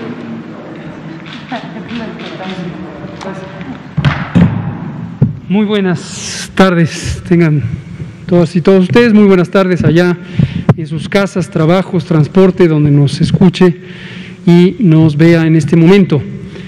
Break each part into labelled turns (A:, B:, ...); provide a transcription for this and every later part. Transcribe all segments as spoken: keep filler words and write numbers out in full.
A: Muy buenas tardes, tengan todas y todos ustedes, muy buenas tardes allá en sus casas, trabajos, transporte, donde nos escuche y nos vea en este momento.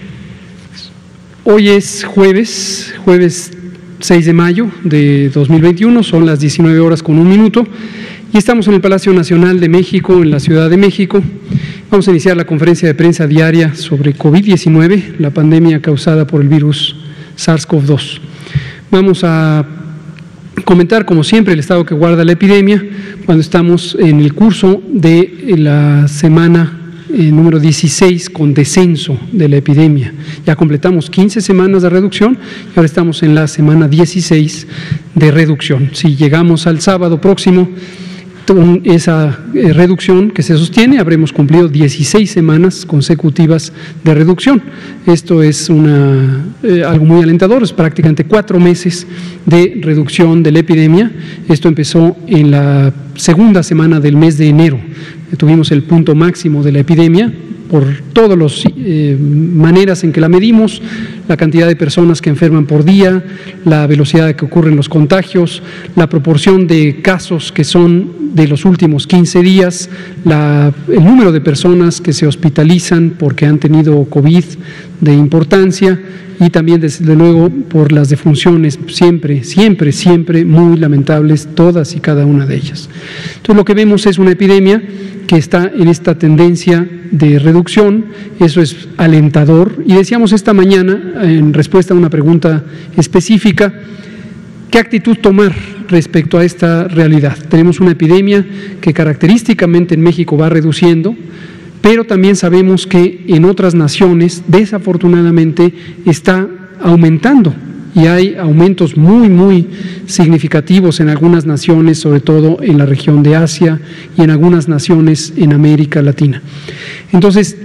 A: Hoy es jueves, jueves seis de mayo de dos mil veintiuno, son las diecinueve horas con un minuto y estamos en el Palacio Nacional de México, en la Ciudad de México. Vamos a iniciar la conferencia de prensa diaria sobre COVID diecinueve, la pandemia causada por el virus SARS CoV dos. Vamos a comentar, como siempre, el estado que guarda la epidemia cuando estamos en el curso de la semana eh, número dieciséis con descenso de la epidemia. Ya completamos quince semanas de reducción y ahora estamos en la semana dieciséis de reducción. Si llegamos al sábado próximo, esa eh, reducción que se sostiene, habremos cumplido dieciséis semanas consecutivas de reducción. Esto es una, eh, algo muy alentador, es prácticamente cuatro meses de reducción de la epidemia. Esto empezó en la segunda semana del mes de enero. Tuvimos el punto máximo de la epidemia por todas las eh, maneras en que la medimos, la cantidad de personas que enferman por día, la velocidad de que ocurren los contagios, la proporción de casos que son de los últimos quince días, la, el número de personas que se hospitalizan porque han tenido COVID de importancia y también, desde luego, por las defunciones, siempre, siempre, siempre muy lamentables, todas y cada una de ellas. Entonces, lo que vemos es una epidemia que está en esta tendencia de reducción, eso es alentador. Y decíamos esta mañana, en respuesta a una pregunta específica, ¿qué actitud tomar respecto a esta realidad? Tenemos una epidemia que característicamente en México va reduciendo, pero también sabemos que en otras naciones, desafortunadamente, está aumentando. Y hay aumentos muy, muy significativos en algunas naciones, sobre todo en la región de Asia y en algunas naciones en América Latina. Entonces,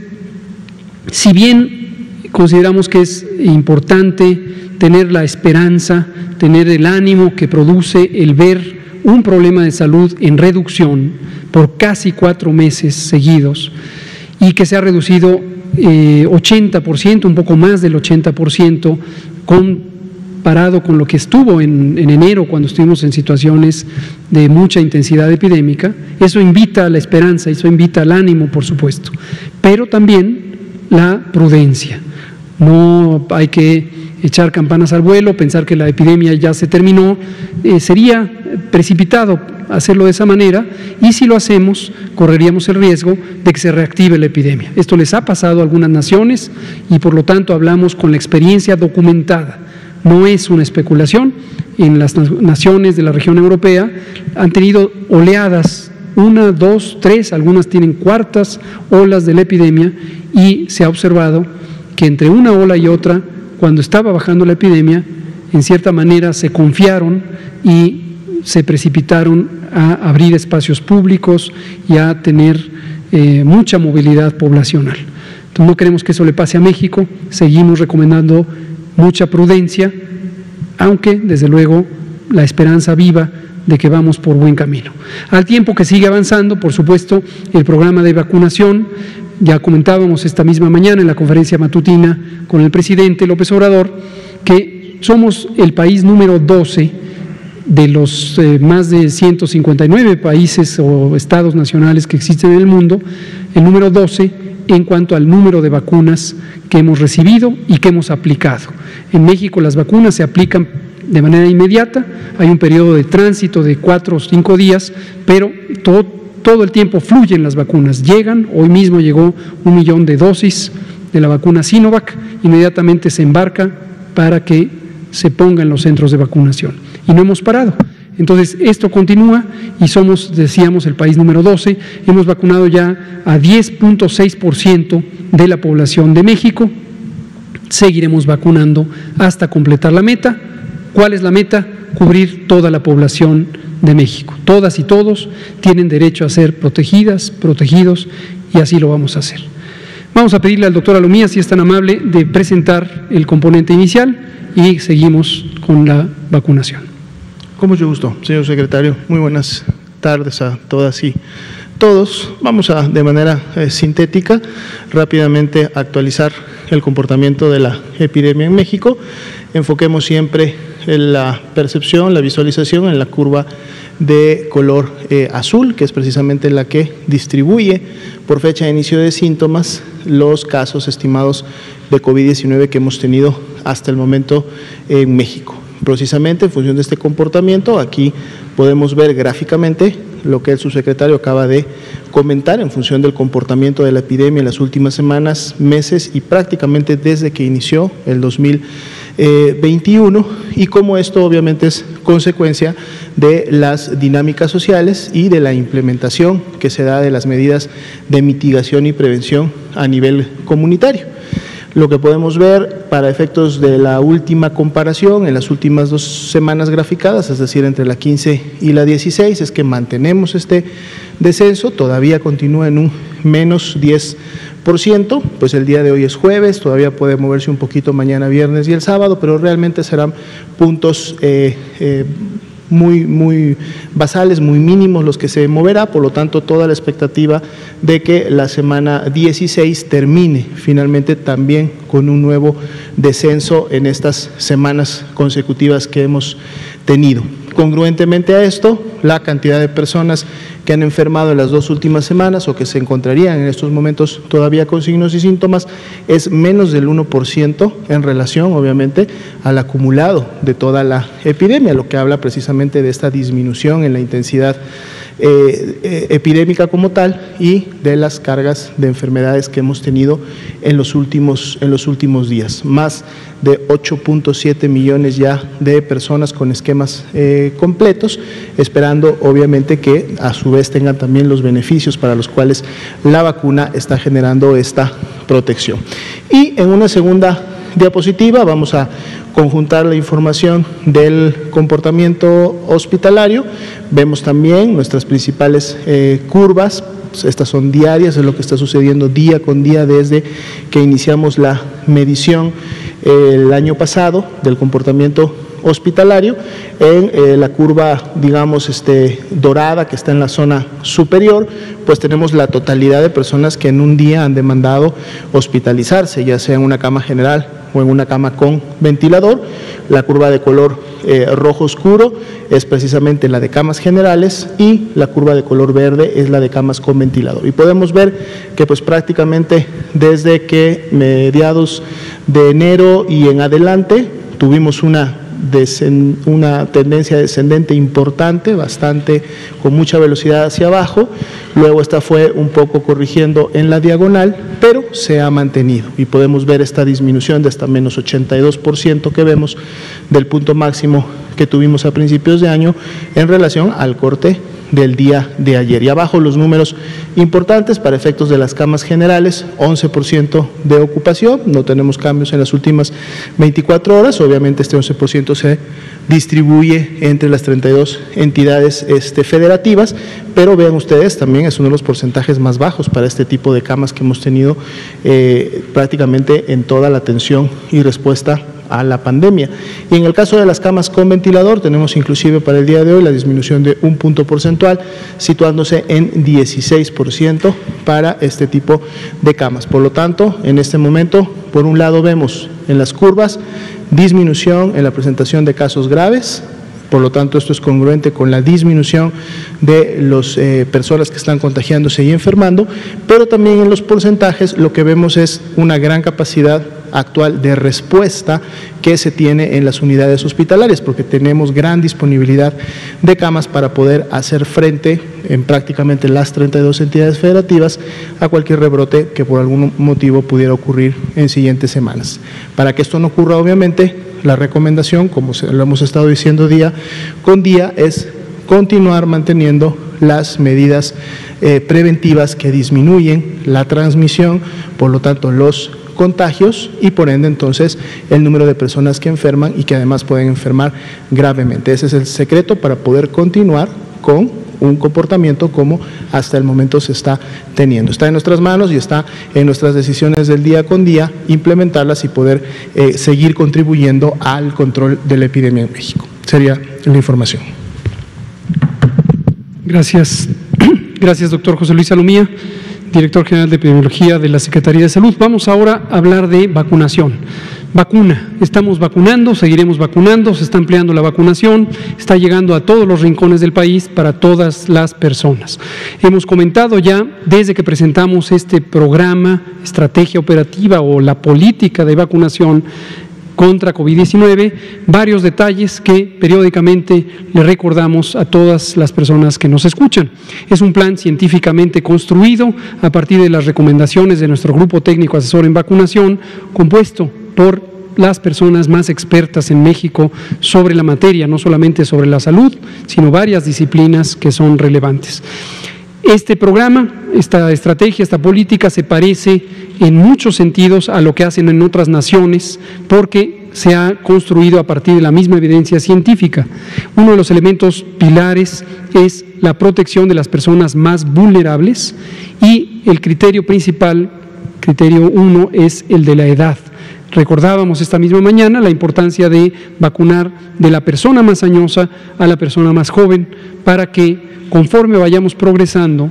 A: si bien consideramos que es importante tener la esperanza, tener el ánimo que produce el ver un problema de salud en reducción por casi cuatro meses seguidos y que se ha reducido eh, ochenta por ciento, un poco más del ochenta por ciento, con comparado con lo que estuvo en, en enero, cuando estuvimos en situaciones de mucha intensidad epidémica, eso invita a la esperanza, eso invita al ánimo, por supuesto, pero también la prudencia. No hay que echar campanas al vuelo, pensar que la epidemia ya se terminó, eh, sería precipitado hacerlo de esa manera, y si lo hacemos, correríamos el riesgo de que se reactive la epidemia. Esto les ha pasado a algunas naciones y por lo tanto hablamos con la experiencia documentada. No es una especulación. En las naciones de la región europea han tenido oleadas, una, dos, tres, algunas tienen cuartas olas de la epidemia, y se ha observado que entre una ola y otra, cuando estaba bajando la epidemia, en cierta manera se confiaron y se precipitaron a abrir espacios públicos y a tener eh, mucha movilidad poblacional. Entonces, no queremos que eso le pase a México, seguimos recomendando mucha prudencia, aunque desde luego la esperanza viva de que vamos por buen camino. Al tiempo que sigue avanzando, por supuesto, el programa de vacunación, ya comentábamos esta misma mañana en la conferencia matutina con el presidente López Obrador, que somos el país número doce de los eh, más de ciento cincuenta y nueve países o estados nacionales que existen en el mundo, el número doce en cuanto al número de vacunas que hemos recibido y que hemos aplicado. En México las vacunas se aplican de manera inmediata, hay un periodo de tránsito de cuatro o cinco días, pero todo, todo el tiempo fluyen las vacunas, llegan. Hoy mismo llegó un millón de dosis de la vacuna Sinovac, inmediatamente se embarca para que se ponga en los centros de vacunación y no hemos parado. Entonces, esto continúa y somos, decíamos, el país número doce. Hemos vacunado ya a diez punto seis por ciento de la población de México. Seguiremos vacunando hasta completar la meta. ¿Cuál es la meta? Cubrir toda la población de México. Todas y todos tienen derecho a ser protegidas, protegidos, y así lo vamos a hacer. Vamos a pedirle al doctor Alomía, si es tan amable, de presentar el componente inicial y seguimos con la vacunación.
B: Con mucho gusto, señor secretario. Muy buenas tardes a todas y todos. Vamos a, de manera eh, sintética, rápidamente actualizar el comportamiento de la epidemia en México. Enfoquemos siempre en la percepción, la visualización en la curva de color eh, azul, que es precisamente la que distribuye por fecha de inicio de síntomas los casos estimados de COVID diecinueve que hemos tenido hasta el momento en México. Precisamente en función de este comportamiento, aquí podemos ver gráficamente lo que el subsecretario acaba de comentar en función del comportamiento de la epidemia en las últimas semanas, meses y prácticamente desde que inició el dos mil veintiuno, y cómo esto obviamente es consecuencia de las dinámicas sociales y de la implementación que se da de las medidas de mitigación y prevención a nivel comunitario. Lo que podemos ver para efectos de la última comparación en las últimas dos semanas graficadas, es decir, entre la quince y la dieciséis, es que mantenemos este descenso, todavía continúa en un menos diez por ciento, pues el día de hoy es jueves, todavía puede moverse un poquito mañana viernes y el sábado, pero realmente serán puntos eh, eh, muy, muy basales, muy mínimos los que se moverá, por lo tanto toda la expectativa de que la semana dieciséis termine finalmente también con un nuevo descenso en estas semanas consecutivas que hemos tenido. Congruentemente a esto, la cantidad de personas que han enfermado en las dos últimas semanas o que se encontrarían en estos momentos todavía con signos y síntomas es menos del uno por ciento en relación, obviamente, al acumulado de toda la epidemia, lo que habla precisamente de esta disminución en la intensidad eh, eh, epidémica como tal y de las cargas de enfermedades que hemos tenido en los últimos, en los últimos días. Más de ocho punto siete millones ya de personas con esquemas eh, completos, esperando obviamente que a su vez tengan también los beneficios para los cuales la vacuna está generando esta protección. Y en una segunda diapositiva vamos a conjuntar la información del comportamiento hospitalario. Vemos también nuestras principales eh, curvas. Estas son diarias, es lo que está sucediendo día con día desde que iniciamos la medición eh, el año pasado del comportamiento hospitalario. En eh, la curva, digamos, este, dorada, que está en la zona superior, pues tenemos la totalidad de personas que en un día han demandado hospitalizarse, ya sea en una cama general o en una cama con ventilador. La curva de color eh, rojo oscuro es precisamente la de camas generales y la curva de color verde es la de camas con ventilador. Y podemos ver que pues prácticamente desde que mediados de enero y en adelante tuvimos una una tendencia descendente importante, bastante con mucha velocidad hacia abajo, luego esta fue un poco corrigiendo en la diagonal, pero se ha mantenido y podemos ver esta disminución de hasta menos ochenta y dos por ciento que vemos del punto máximo que tuvimos a principios de año en relación al corte del día de ayer. Y abajo los números importantes para efectos de las camas generales, once por ciento de ocupación, no tenemos cambios en las últimas veinticuatro horas, obviamente este once por ciento se distribuye entre las treinta y dos entidades este, federativas, pero vean ustedes, también es uno de los porcentajes más bajos para este tipo de camas que hemos tenido eh, prácticamente en toda la atención y respuesta a la pandemia. Y en el caso de las camas con ventilador, tenemos inclusive para el día de hoy la disminución de un punto porcentual, situándose en dieciséis por ciento para este tipo de camas. Por lo tanto, en este momento, por un lado vemos en las curvas disminución en la presentación de casos graves. Por lo tanto, esto es congruente con la disminución de las eh, personas que están contagiándose y enfermando, pero también en los porcentajes lo que vemos es una gran capacidad actual de respuesta que se tiene en las unidades hospitalarias, porque tenemos gran disponibilidad de camas para poder hacer frente en prácticamente las treinta y dos entidades federativas a cualquier rebrote que por algún motivo pudiera ocurrir en siguientes semanas. Para que esto no ocurra, obviamente, la recomendación, como lo hemos estado diciendo día con día, es continuar manteniendo las medidas eh, preventivas que disminuyen la transmisión, por lo tanto los contagios y por ende entonces el número de personas que enferman y que además pueden enfermar gravemente. Ese es el secreto para poder continuar con un comportamiento como hasta el momento se está teniendo. Está en nuestras manos y está en nuestras decisiones del día con día implementarlas y poder eh, seguir contribuyendo al control de la epidemia en México. Sería la información.
A: Gracias, Gracias, doctor José Luis Salomía, director general de Epidemiología de la Secretaría de Salud. Vamos ahora a hablar de vacunación. Vacuna, estamos vacunando, seguiremos vacunando, se está ampliando la vacunación, está llegando a todos los rincones del país para todas las personas. Hemos comentado ya desde que presentamos este programa, estrategia operativa o la política de vacunación contra COVID diecinueve, varios detalles que periódicamente le recordamos a todas las personas que nos escuchan. Es un plan científicamente construido a partir de las recomendaciones de nuestro grupo técnico asesor en vacunación, compuesto por las personas más expertas en México sobre la materia, no solamente sobre la salud, sino varias disciplinas que son relevantes. Este programa, esta estrategia, esta política se parece en muchos sentidos a lo que hacen en otras naciones porque se ha construido a partir de la misma evidencia científica. Uno de los elementos pilares es la protección de las personas más vulnerables y el criterio principal, criterio uno, es el de la edad. Recordábamos esta misma mañana la importancia de vacunar de la persona más añosa a la persona más joven para que conforme vayamos progresando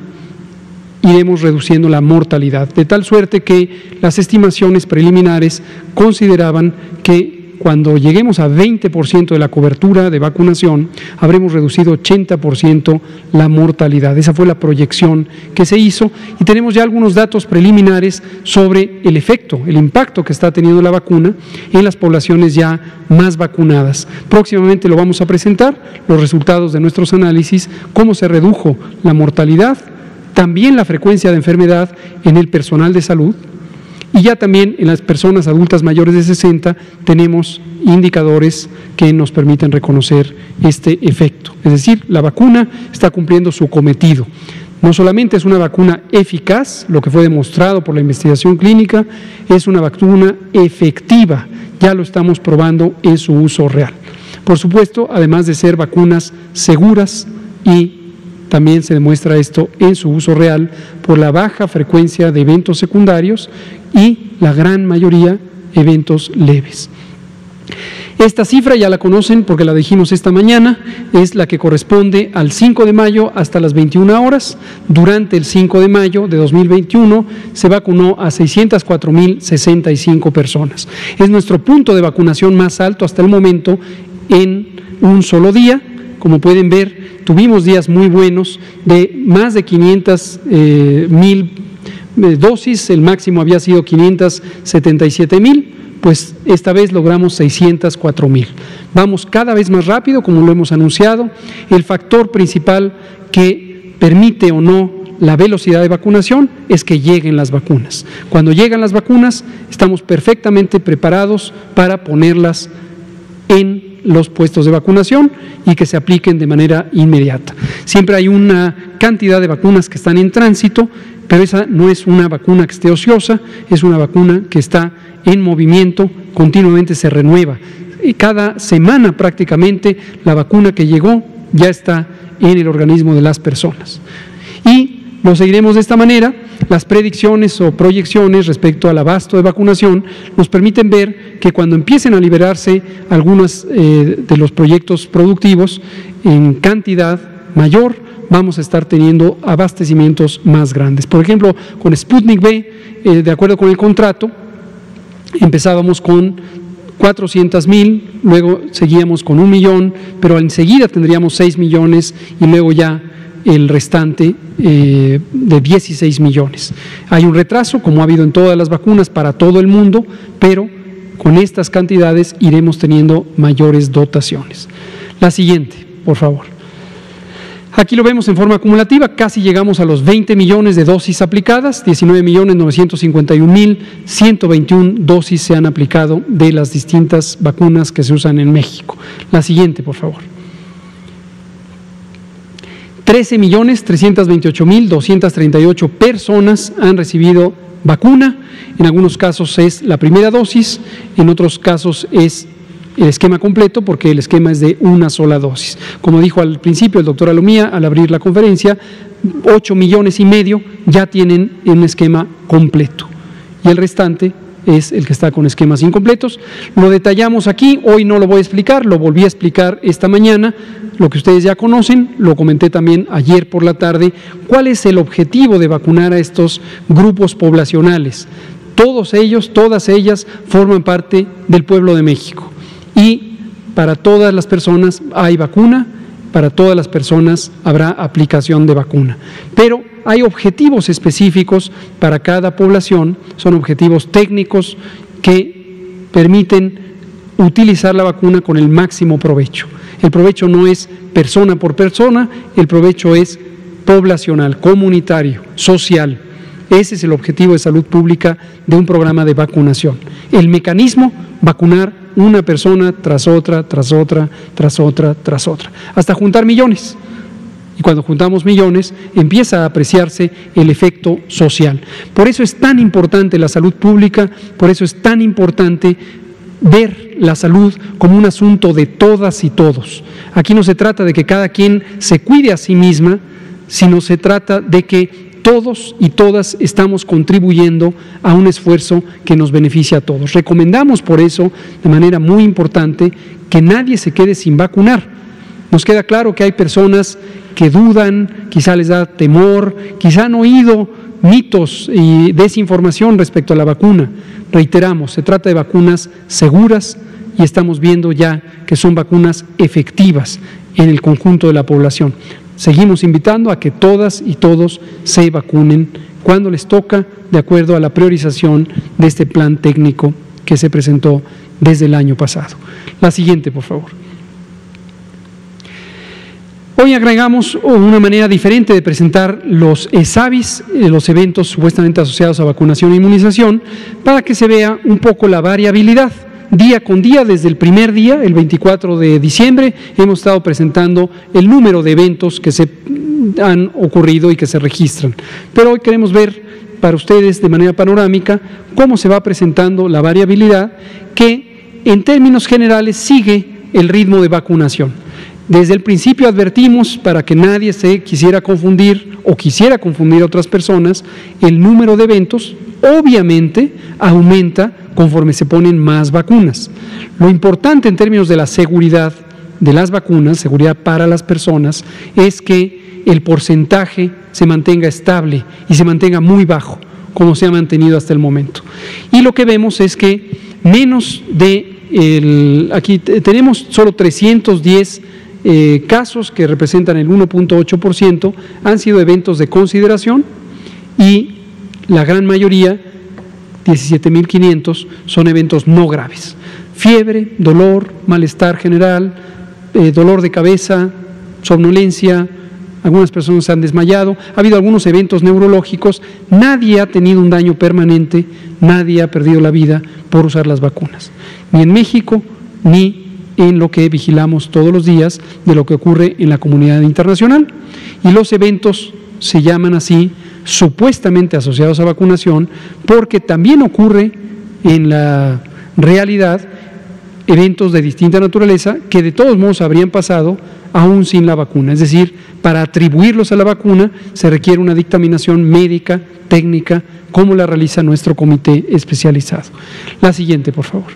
A: iremos reduciendo la mortalidad, de tal suerte que las estimaciones preliminares consideraban que cuando lleguemos a veinte por ciento de la cobertura de vacunación, habremos reducido ochenta por ciento la mortalidad. Esa fue la proyección que se hizo y tenemos ya algunos datos preliminares sobre el efecto, el impacto que está teniendo la vacuna en las poblaciones ya más vacunadas. Próximamente lo vamos a presentar, los resultados de nuestros análisis, cómo se redujo la mortalidad, también la frecuencia de enfermedad en el personal de salud. Y ya también en las personas adultas mayores de sesenta tenemos indicadores que nos permiten reconocer este efecto. Es decir, la vacuna está cumpliendo su cometido. No solamente es una vacuna eficaz, lo que fue demostrado por la investigación clínica, es una vacuna efectiva. Ya lo estamos probando en su uso real. Por supuesto, además de ser vacunas seguras y también se demuestra esto en su uso real por la baja frecuencia de eventos secundarios y la gran mayoría eventos leves. Esta cifra ya la conocen porque la dijimos esta mañana, es la que corresponde al cinco de mayo hasta las veintiuna horas. Durante el cinco de mayo de dos mil veintiuno se vacunó a seiscientas cuatro mil sesenta y cinco personas. Es nuestro punto de vacunación más alto hasta el momento en un solo día. Como pueden ver, tuvimos días muy buenos de más de quinientas mil dosis, el máximo había sido quinientas setenta y siete mil, pues esta vez logramos seiscientas cuatro mil. Vamos cada vez más rápido, como lo hemos anunciado. El factor principal que permite o no la velocidad de vacunación es que lleguen las vacunas. Cuando llegan las vacunas, estamos perfectamente preparados para ponerlas en los puestos de vacunación y que se apliquen de manera inmediata. Siempre hay una cantidad de vacunas que están en tránsito, pero esa no es una vacuna que esté ociosa, es una vacuna que está en movimiento, continuamente se renueva. Y cada semana prácticamente la vacuna que llegó ya está en el organismo de las personas. Y lo seguiremos de esta manera. Las predicciones o proyecciones respecto al abasto de vacunación nos permiten ver que cuando empiecen a liberarse algunos eh, de los proyectos productivos en cantidad mayor, vamos a estar teniendo abastecimientos más grandes. Por ejemplo, con Sputnik V, eh, de acuerdo con el contrato, empezábamos con cuatrocientos mil, luego seguíamos con un millón, pero enseguida tendríamos seis millones y luego ya el restante eh, de dieciséis millones. Hay un retraso, como ha habido en todas las vacunas para todo el mundo, pero con estas cantidades iremos teniendo mayores dotaciones. La siguiente, por favor. Aquí lo vemos en forma acumulativa, casi llegamos a los veinte millones de dosis aplicadas, diecinueve millones novecientos cincuenta y un mil ciento veintiuna dosis se han aplicado de las distintas vacunas que se usan en México. La siguiente, por favor. trece millones trescientos veintiocho mil doscientas treinta y ocho personas han recibido vacuna. En algunos casos es la primera dosis, en otros casos es el esquema completo porque el esquema es de una sola dosis. Como dijo al principio el doctor Alomía al abrir la conferencia, ocho millones y medio ya tienen un esquema completo y el restante es el que está con esquemas incompletos. Lo detallamos aquí, hoy no lo voy a explicar, lo volví a explicar esta mañana, lo que ustedes ya conocen, lo comenté también ayer por la tarde. ¿Cuál es el objetivo de vacunar a estos grupos poblacionales? Todos ellos, todas ellas forman parte del pueblo de México y para todas las personas hay vacuna, para todas las personas habrá aplicación de vacuna, pero hay objetivos específicos para cada población, son objetivos técnicos que permiten utilizar la vacuna con el máximo provecho. El provecho no es persona por persona, el provecho es poblacional, comunitario, social. Ese es el objetivo de salud pública de un programa de vacunación. El mecanismo, vacunar una persona tras otra, tras otra, tras otra, tras otra, hasta juntar millones. Y cuando juntamos millones, empieza a apreciarse el efecto social. Por eso es tan importante la salud pública, por eso es tan importante ver la salud como un asunto de todas y todos. Aquí no se trata de que cada quien se cuide a sí misma, sino se trata de que todos y todas estamos contribuyendo a un esfuerzo que nos beneficia a todos. Recomendamos por eso, de manera muy importante, que nadie se quede sin vacunar. Nos queda claro que hay personas que dudan, quizá les da temor, quizá han oído mitos y desinformación respecto a la vacuna. Reiteramos, se trata de vacunas seguras y estamos viendo ya que son vacunas efectivas en el conjunto de la población. Seguimos invitando a que todas y todos se vacunen cuando les toca, de acuerdo a la priorización de este plan técnico que se presentó desde el año pasado. La siguiente, por favor. Hoy agregamos una manera diferente de presentar los ESAVIS, los eventos supuestamente asociados a vacunación e inmunización, para que se vea un poco la variabilidad. Día con día, desde el primer día, el veinticuatro de diciembre, hemos estado presentando el número de eventos que se han ocurrido y que se registran. Pero hoy queremos ver para ustedes de manera panorámica cómo se va presentando la variabilidad que en términos generales sigue el ritmo de vacunación. Desde el principio advertimos, para que nadie se quisiera confundir o quisiera confundir a otras personas, el número de eventos obviamente aumenta conforme se ponen más vacunas. Lo importante en términos de la seguridad de las vacunas, seguridad para las personas, es que el porcentaje se mantenga estable y se mantenga muy bajo, como se ha mantenido hasta el momento. Y lo que vemos es que menos de, el, aquí tenemos solo trescientos diez eh, casos que representan el uno punto ocho por ciento, han sido eventos de consideración y la gran mayoría, diecisiete mil quinientos, son eventos no graves. Fiebre, dolor, malestar general, eh, dolor de cabeza, somnolencia, algunas personas se han desmayado, ha habido algunos eventos neurológicos, nadie ha tenido un daño permanente, nadie ha perdido la vida por usar las vacunas, ni en México, ni en lo que vigilamos todos los días de lo que ocurre en la comunidad internacional. Y los eventos se llaman así, supuestamente asociados a vacunación, porque también ocurre en la realidad eventos de distinta naturaleza que de todos modos habrían pasado aún sin la vacuna. Es decir, para atribuirlos a la vacuna se requiere una dictaminación médica, técnica, como la realiza nuestro comité especializado. La siguiente, por favor.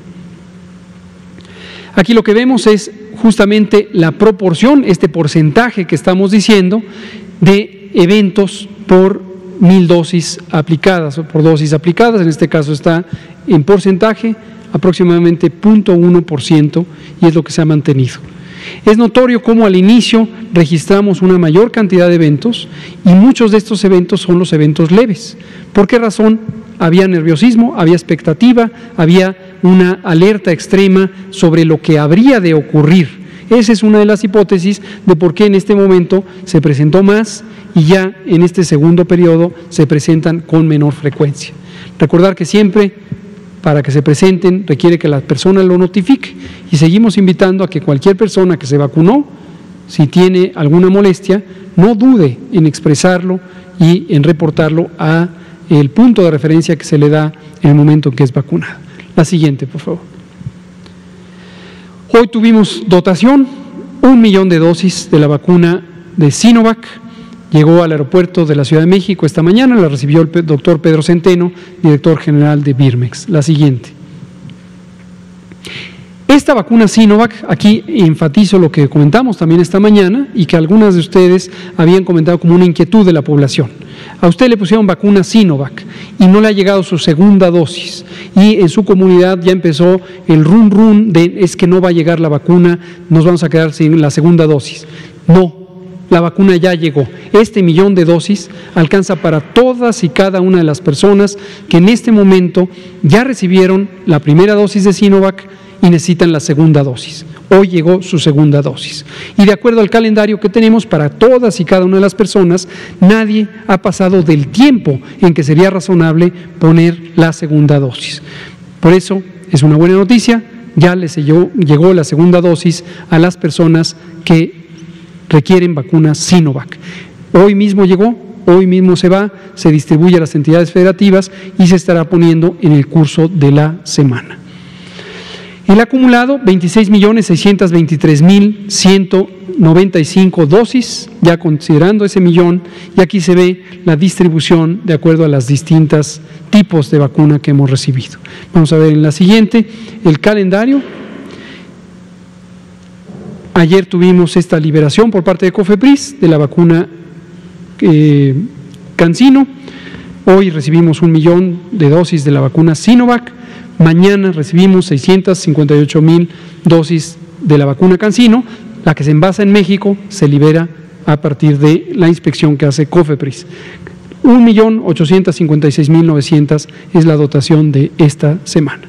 A: Aquí lo que vemos es justamente la proporción, este porcentaje que estamos diciendo, de eventos por mil dosis aplicadas o por dosis aplicadas. En este caso está en porcentaje aproximadamente cero punto uno por ciento y es lo que se ha mantenido. Es notorio cómo al inicio registramos una mayor cantidad de eventos y muchos de estos eventos son los eventos leves. ¿Por qué razón? Había nerviosismo, había expectativa, había una alerta extrema sobre lo que habría de ocurrir. Esa es una de las hipótesis de por qué en este momento se presentó más y ya en este segundo periodo se presentan con menor frecuencia. Recordar que siempre, para que se presenten, requiere que la persona lo notifique y seguimos invitando a que cualquier persona que se vacunó, si tiene alguna molestia, no dude en expresarlo y en reportarlo a el punto de referencia que se le da en el momento en que es vacunada. La siguiente, por favor. Hoy tuvimos dotación, un millón de dosis de la vacuna de Sinovac, llegó al aeropuerto de la Ciudad de México esta mañana, la recibió el doctor Pedro Centeno, director general de Birmex. La siguiente. Esta vacuna Sinovac, aquí enfatizo lo que comentamos también esta mañana y que algunas de ustedes habían comentado como una inquietud de la población. A usted le pusieron vacuna Sinovac y no le ha llegado su segunda dosis y en su comunidad ya empezó el run run de es que no va a llegar la vacuna, nos vamos a quedar sin la segunda dosis. No, la vacuna ya llegó. Este millón de dosis alcanza para todas y cada una de las personas que en este momento ya recibieron la primera dosis de Sinovac y necesitan la segunda dosis. Hoy llegó su segunda dosis. Y de acuerdo al calendario que tenemos para todas y cada una de las personas, nadie ha pasado del tiempo en que sería razonable poner la segunda dosis. Por eso es una buena noticia, ya les llegó, llegó la segunda dosis a las personas que requieren vacuna Sinovac. Hoy mismo llegó, hoy mismo se va, se distribuye a las entidades federativas y se estará poniendo en el curso de la semana. El acumulado, veintiséis millones seiscientos veintitrés mil ciento noventa y cinco dosis, ya considerando ese millón, y aquí se ve la distribución de acuerdo a los distintos tipos de vacuna que hemos recibido. Vamos a ver en la siguiente el calendario. Ayer tuvimos esta liberación por parte de COFEPRIS de la vacuna eh, CanSino. Hoy recibimos un millón de dosis de la vacuna Sinovac. Mañana recibimos seiscientas cincuenta y ocho mil dosis de la vacuna CanSino. La que se envasa en México se libera a partir de la inspección que hace COFEPRIS. un millón ochocientos cincuenta y seis mil novecientos es la dotación de esta semana.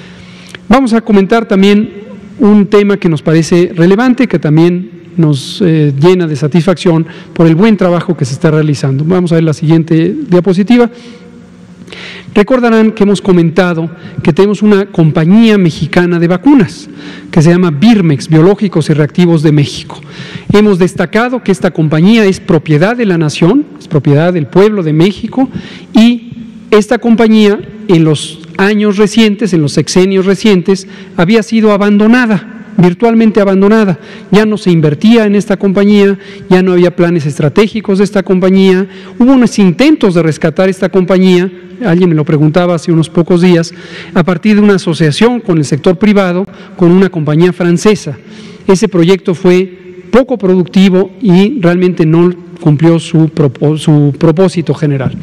A: Vamos a comentar también un tema que nos parece relevante, que también nos eh, llena de satisfacción por el buen trabajo que se está realizando. Vamos a ver la siguiente diapositiva. Recordarán que hemos comentado que tenemos una compañía mexicana de vacunas que se llama Birmex, Biológicos y Reactivos de México. Hemos destacado que esta compañía es propiedad de la nación, es propiedad del pueblo de México, y esta compañía en los años recientes, en los sexenios recientes, había sido abandonada, virtualmente abandonada. Ya no se invertía en esta compañía, ya no había planes estratégicos de esta compañía, hubo unos intentos de rescatar esta compañía, alguien me lo preguntaba hace unos pocos días, a partir de una asociación con el sector privado, con una compañía francesa. Ese proyecto fue poco productivo y realmente no cumplió su, su propósito general.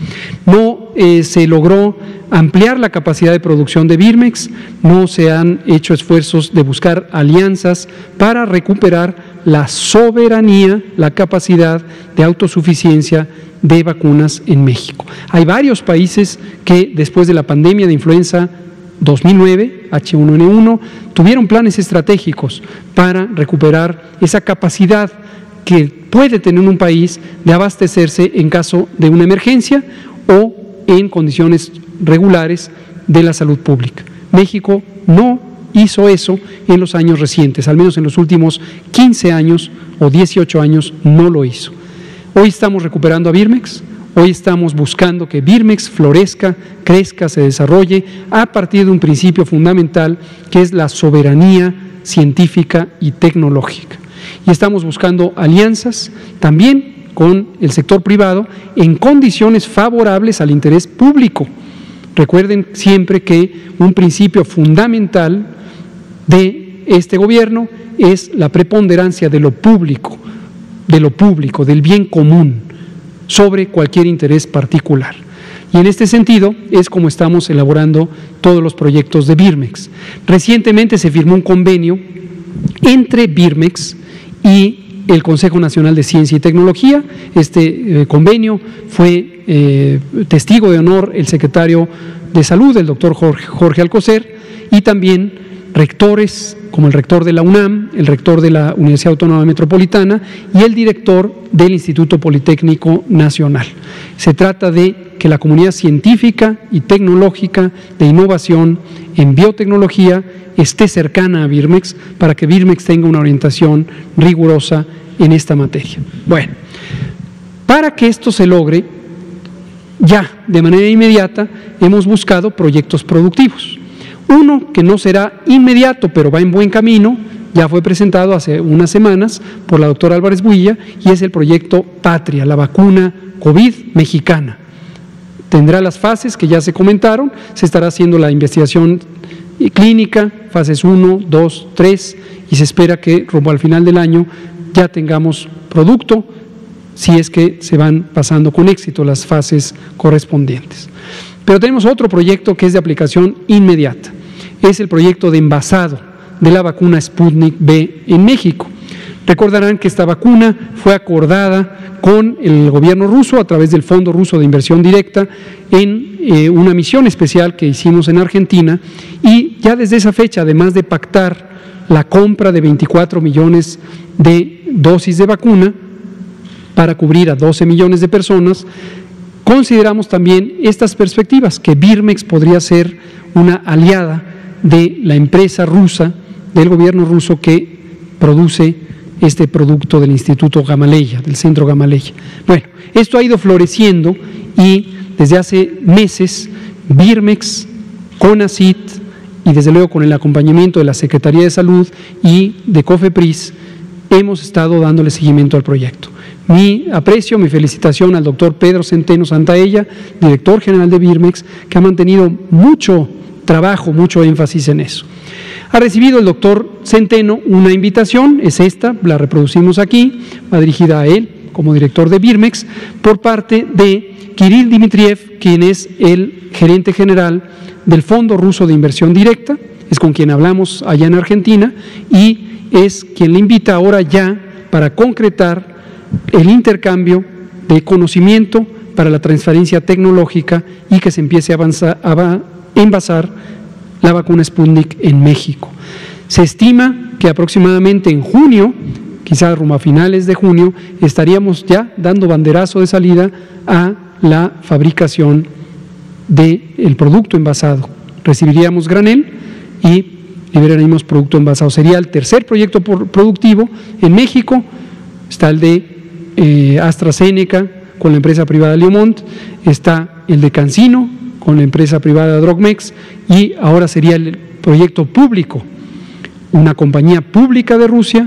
A: No eh, se logró ampliar la capacidad de producción de Birmex, no se han hecho esfuerzos de buscar alianzas para recuperar la soberanía, la capacidad de autosuficiencia de vacunas en México. Hay varios países que después de la pandemia de influenza dos mil nueve, H uno N uno, tuvieron planes estratégicos para recuperar esa capacidad que puede tener un país de abastecerse en caso de una emergencia o en condiciones regulares de la salud pública. México no hizo eso en los años recientes, al menos en los últimos quince años o dieciocho años no lo hizo. Hoy estamos recuperando a Birmex, hoy estamos buscando que Birmex florezca, crezca, se desarrolle a partir de un principio fundamental que es la soberanía científica y tecnológica. Y estamos buscando alianzas también con el sector privado en condiciones favorables al interés público. Recuerden siempre que un principio fundamental de este gobierno es la preponderancia de lo público, de lo público, del bien común, sobre cualquier interés particular. Y en este sentido es como estamos elaborando todos los proyectos de Birmex. Recientemente se firmó un convenio entre Birmex y el Consejo Nacional de Ciencia y Tecnología. Este eh, convenio fue eh, testigo de honor el secretario de Salud, el doctor Jorge, Jorge Alcocer, y también rectores como el rector de la UNAM, el rector de la Universidad Autónoma Metropolitana y el director del Instituto Politécnico Nacional. Se trata de que la comunidad científica y tecnológica de innovación en biotecnología esté cercana a Birmex para que Birmex tenga una orientación rigurosa en esta materia. Bueno, para que esto se logre, ya de manera inmediata hemos buscado proyectos productivos. Uno que no será inmediato, pero va en buen camino, ya fue presentado hace unas semanas por la doctora Álvarez Builla y es el proyecto Patria, la vacuna COVID mexicana. Tendrá las fases que ya se comentaron, se estará haciendo la investigación clínica, fases uno, dos, tres, y se espera que rumbo al final del año ya tengamos producto, si es que se van pasando con éxito las fases correspondientes. Pero tenemos otro proyecto que es de aplicación inmediata, es el proyecto de envasado de la vacuna Sputnik V en México. Recordarán que esta vacuna fue acordada con el gobierno ruso a través del Fondo Ruso de Inversión Directa en eh, una misión especial que hicimos en Argentina, y ya desde esa fecha, además de pactar la compra de veinticuatro millones de dosis de vacuna para cubrir a doce millones de personas, consideramos también estas perspectivas, que Birmex podría ser una aliada de la empresa rusa, del gobierno ruso que produce este producto del Instituto Gamaleya, del Centro Gamaleya. Bueno, esto ha ido floreciendo y desde hace meses Birmex, CONACYT y desde luego con el acompañamiento de la Secretaría de Salud y de COFEPRIS hemos estado dándole seguimiento al proyecto. Mi aprecio, mi felicitación al doctor Pedro Centeno Santaella, director general de Birmex, que ha mantenido mucho trabajo, mucho énfasis en eso. Ha recibido el doctor Centeno una invitación, es esta, la reproducimos aquí, va dirigida a él como director de Birmex, por parte de Kirill Dmitriev, quien es el gerente general del Fondo Ruso de Inversión Directa, es con quien hablamos allá en Argentina, y es quien le invita ahora ya para concretar el intercambio de conocimiento para la transferencia tecnológica y que se empiece a, avanzar, a envasar la vacuna Sputnik en México. Se estima que aproximadamente en junio, quizás rumbo a finales de junio, estaríamos ya dando banderazo de salida a la fabricación del producto envasado. Recibiríamos granel y liberaríamos producto envasado. Sería el tercer proyecto productivo en México. Está el de eh, AstraZeneca con la empresa privada Leomont, está el de CanSino con la empresa privada Drogmex, y ahora sería el proyecto público, una compañía pública de Rusia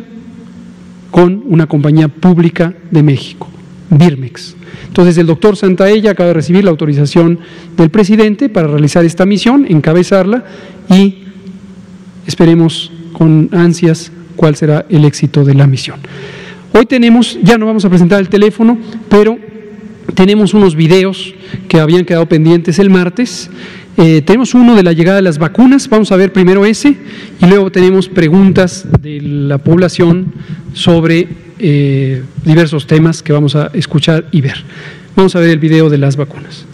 A: con una compañía pública de México, Birmex. Entonces el doctor Santaella acaba de recibir la autorización del presidente para realizar esta misión, encabezarla, y esperemos con ansias cuál será el éxito de la misión. Hoy tenemos, ya no vamos a presentar el teléfono, pero tenemos unos videos que habían quedado pendientes el martes. Eh, tenemos uno de la llegada de las vacunas, vamos a ver primero ese, y luego tenemos preguntas de la población sobre eh, diversos temas que vamos a escuchar y ver. Vamos a ver el video de las vacunas.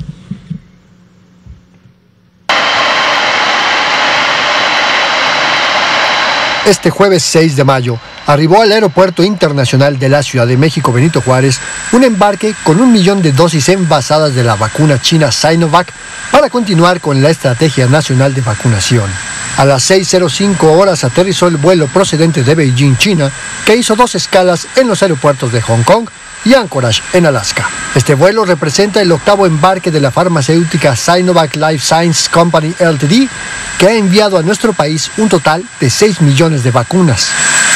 C: Este jueves seis de mayo, arribó al Aeropuerto Internacional de la Ciudad de México Benito Juárez un embarque con un millón de dosis envasadas de la vacuna china Sinovac para continuar con la estrategia nacional de vacunación. A las seis cero cinco horas aterrizó el vuelo procedente de Beijing, China, que hizo dos escalas en los aeropuertos de Hong Kong y Anchorage, en Alaska. Este vuelo representa el octavo embarque de la farmacéutica Sinovac Life Sciences Company Limited, que ha enviado a nuestro país un total de seis millones de vacunas.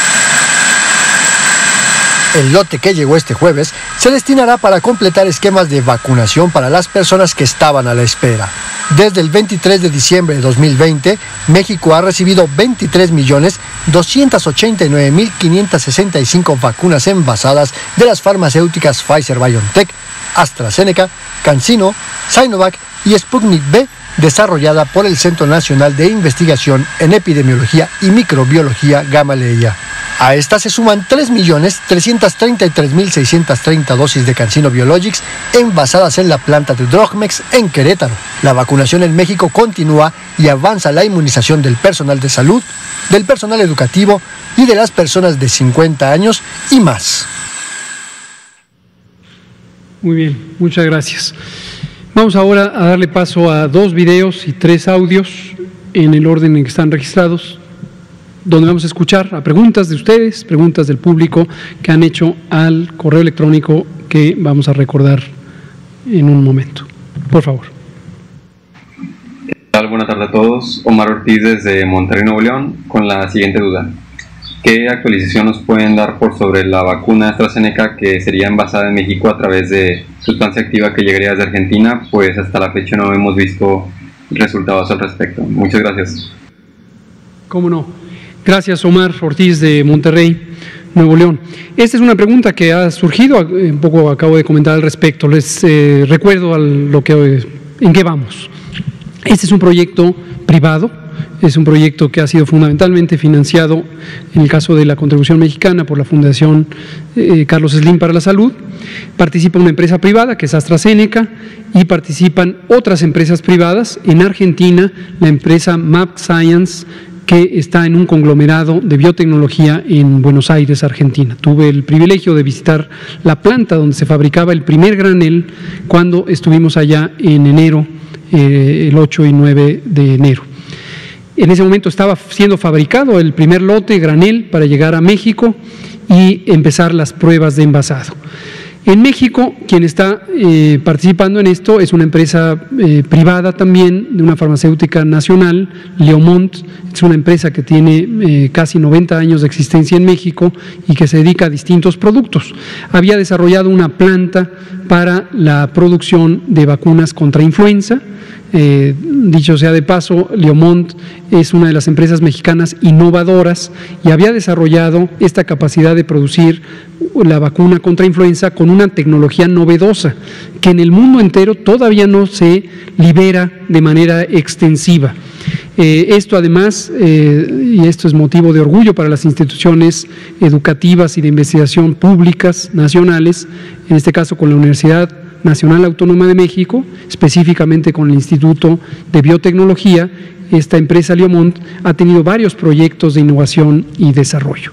C: El lote que llegó este jueves se destinará para completar esquemas de vacunación para las personas que estaban a la espera. Desde el veintitrés de diciembre de dos mil veinte, México ha recibido veintitrés millones doscientos ochenta y nueve mil quinientos sesenta y cinco vacunas envasadas de las farmacéuticas Pfizer-BioNTech, AstraZeneca, CanSino, Sinovac y Sputnik V, desarrollada por el Centro Nacional de Investigación en Epidemiología y Microbiología Gamaleya. A estas se suman tres millones trescientos treinta y tres mil seiscientos treinta dosis de CanSino Biologics envasadas en la planta de Drogmex en Querétaro. La vacunación en México continúa y avanza la inmunización del personal de salud, del personal educativo y de las personas de cincuenta años y más.
A: Muy bien, muchas gracias. Vamos ahora a darle paso a dos videos y tres audios en el orden en que están registrados, donde vamos a escuchar a preguntas de ustedes, preguntas del público que han hecho al correo electrónico que vamos a recordar en un momento. Por favor.
D: ¿Qué tal? Buenas tardes a todos. Omar Ortiz desde Monterrey, Nuevo León, con la siguiente duda. ¿qué actualización nos pueden dar por sobre la vacuna AstraZeneca que sería envasada en México a través de sustancia activa que llegaría desde Argentina? Pues hasta la fecha no hemos visto resultados al respecto. Muchas gracias.
A: ¿Cómo no? Gracias, Omar Ortiz de Monterrey, Nuevo León. Esta es una pregunta que ha surgido, un poco acabo de comentar al respecto. Les eh, recuerdo a lo que, en qué vamos. Este es un proyecto privado, es un proyecto que ha sido fundamentalmente financiado, en el caso de la contribución mexicana, por la Fundación eh, Carlos Slim para la Salud. Participa una empresa privada, que es AstraZeneca, y participan otras empresas privadas. En Argentina, la empresa mAbxience, que está en un conglomerado de biotecnología en Buenos Aires, Argentina. Tuve el privilegio de visitar la planta donde se fabricaba el primer granel cuando estuvimos allá en enero, eh, el ocho y nueve de enero. En ese momento estaba siendo fabricado el primer lote granel para llegar a México y empezar las pruebas de envasado. En México, quien está eh, participando en esto es una empresa eh, privada también, de una farmacéutica nacional, Leomont. Es una empresa que tiene eh, casi noventa años de existencia en México y que se dedica a distintos productos. Había desarrollado una planta para la producción de vacunas contra influenza. Eh, dicho sea de paso, Leomont es una de las empresas mexicanas innovadoras y había desarrollado esta capacidad de producir la vacuna contra influenza con una tecnología novedosa que en el mundo entero todavía no se libera de manera extensiva. Eh, esto además, eh, y esto es motivo de orgullo para las instituciones educativas y de investigación públicas nacionales, en este caso con la Universidad Nacional Autónoma de México, específicamente con el Instituto de Biotecnología. Esta empresa Leomont ha tenido varios proyectos de innovación y desarrollo.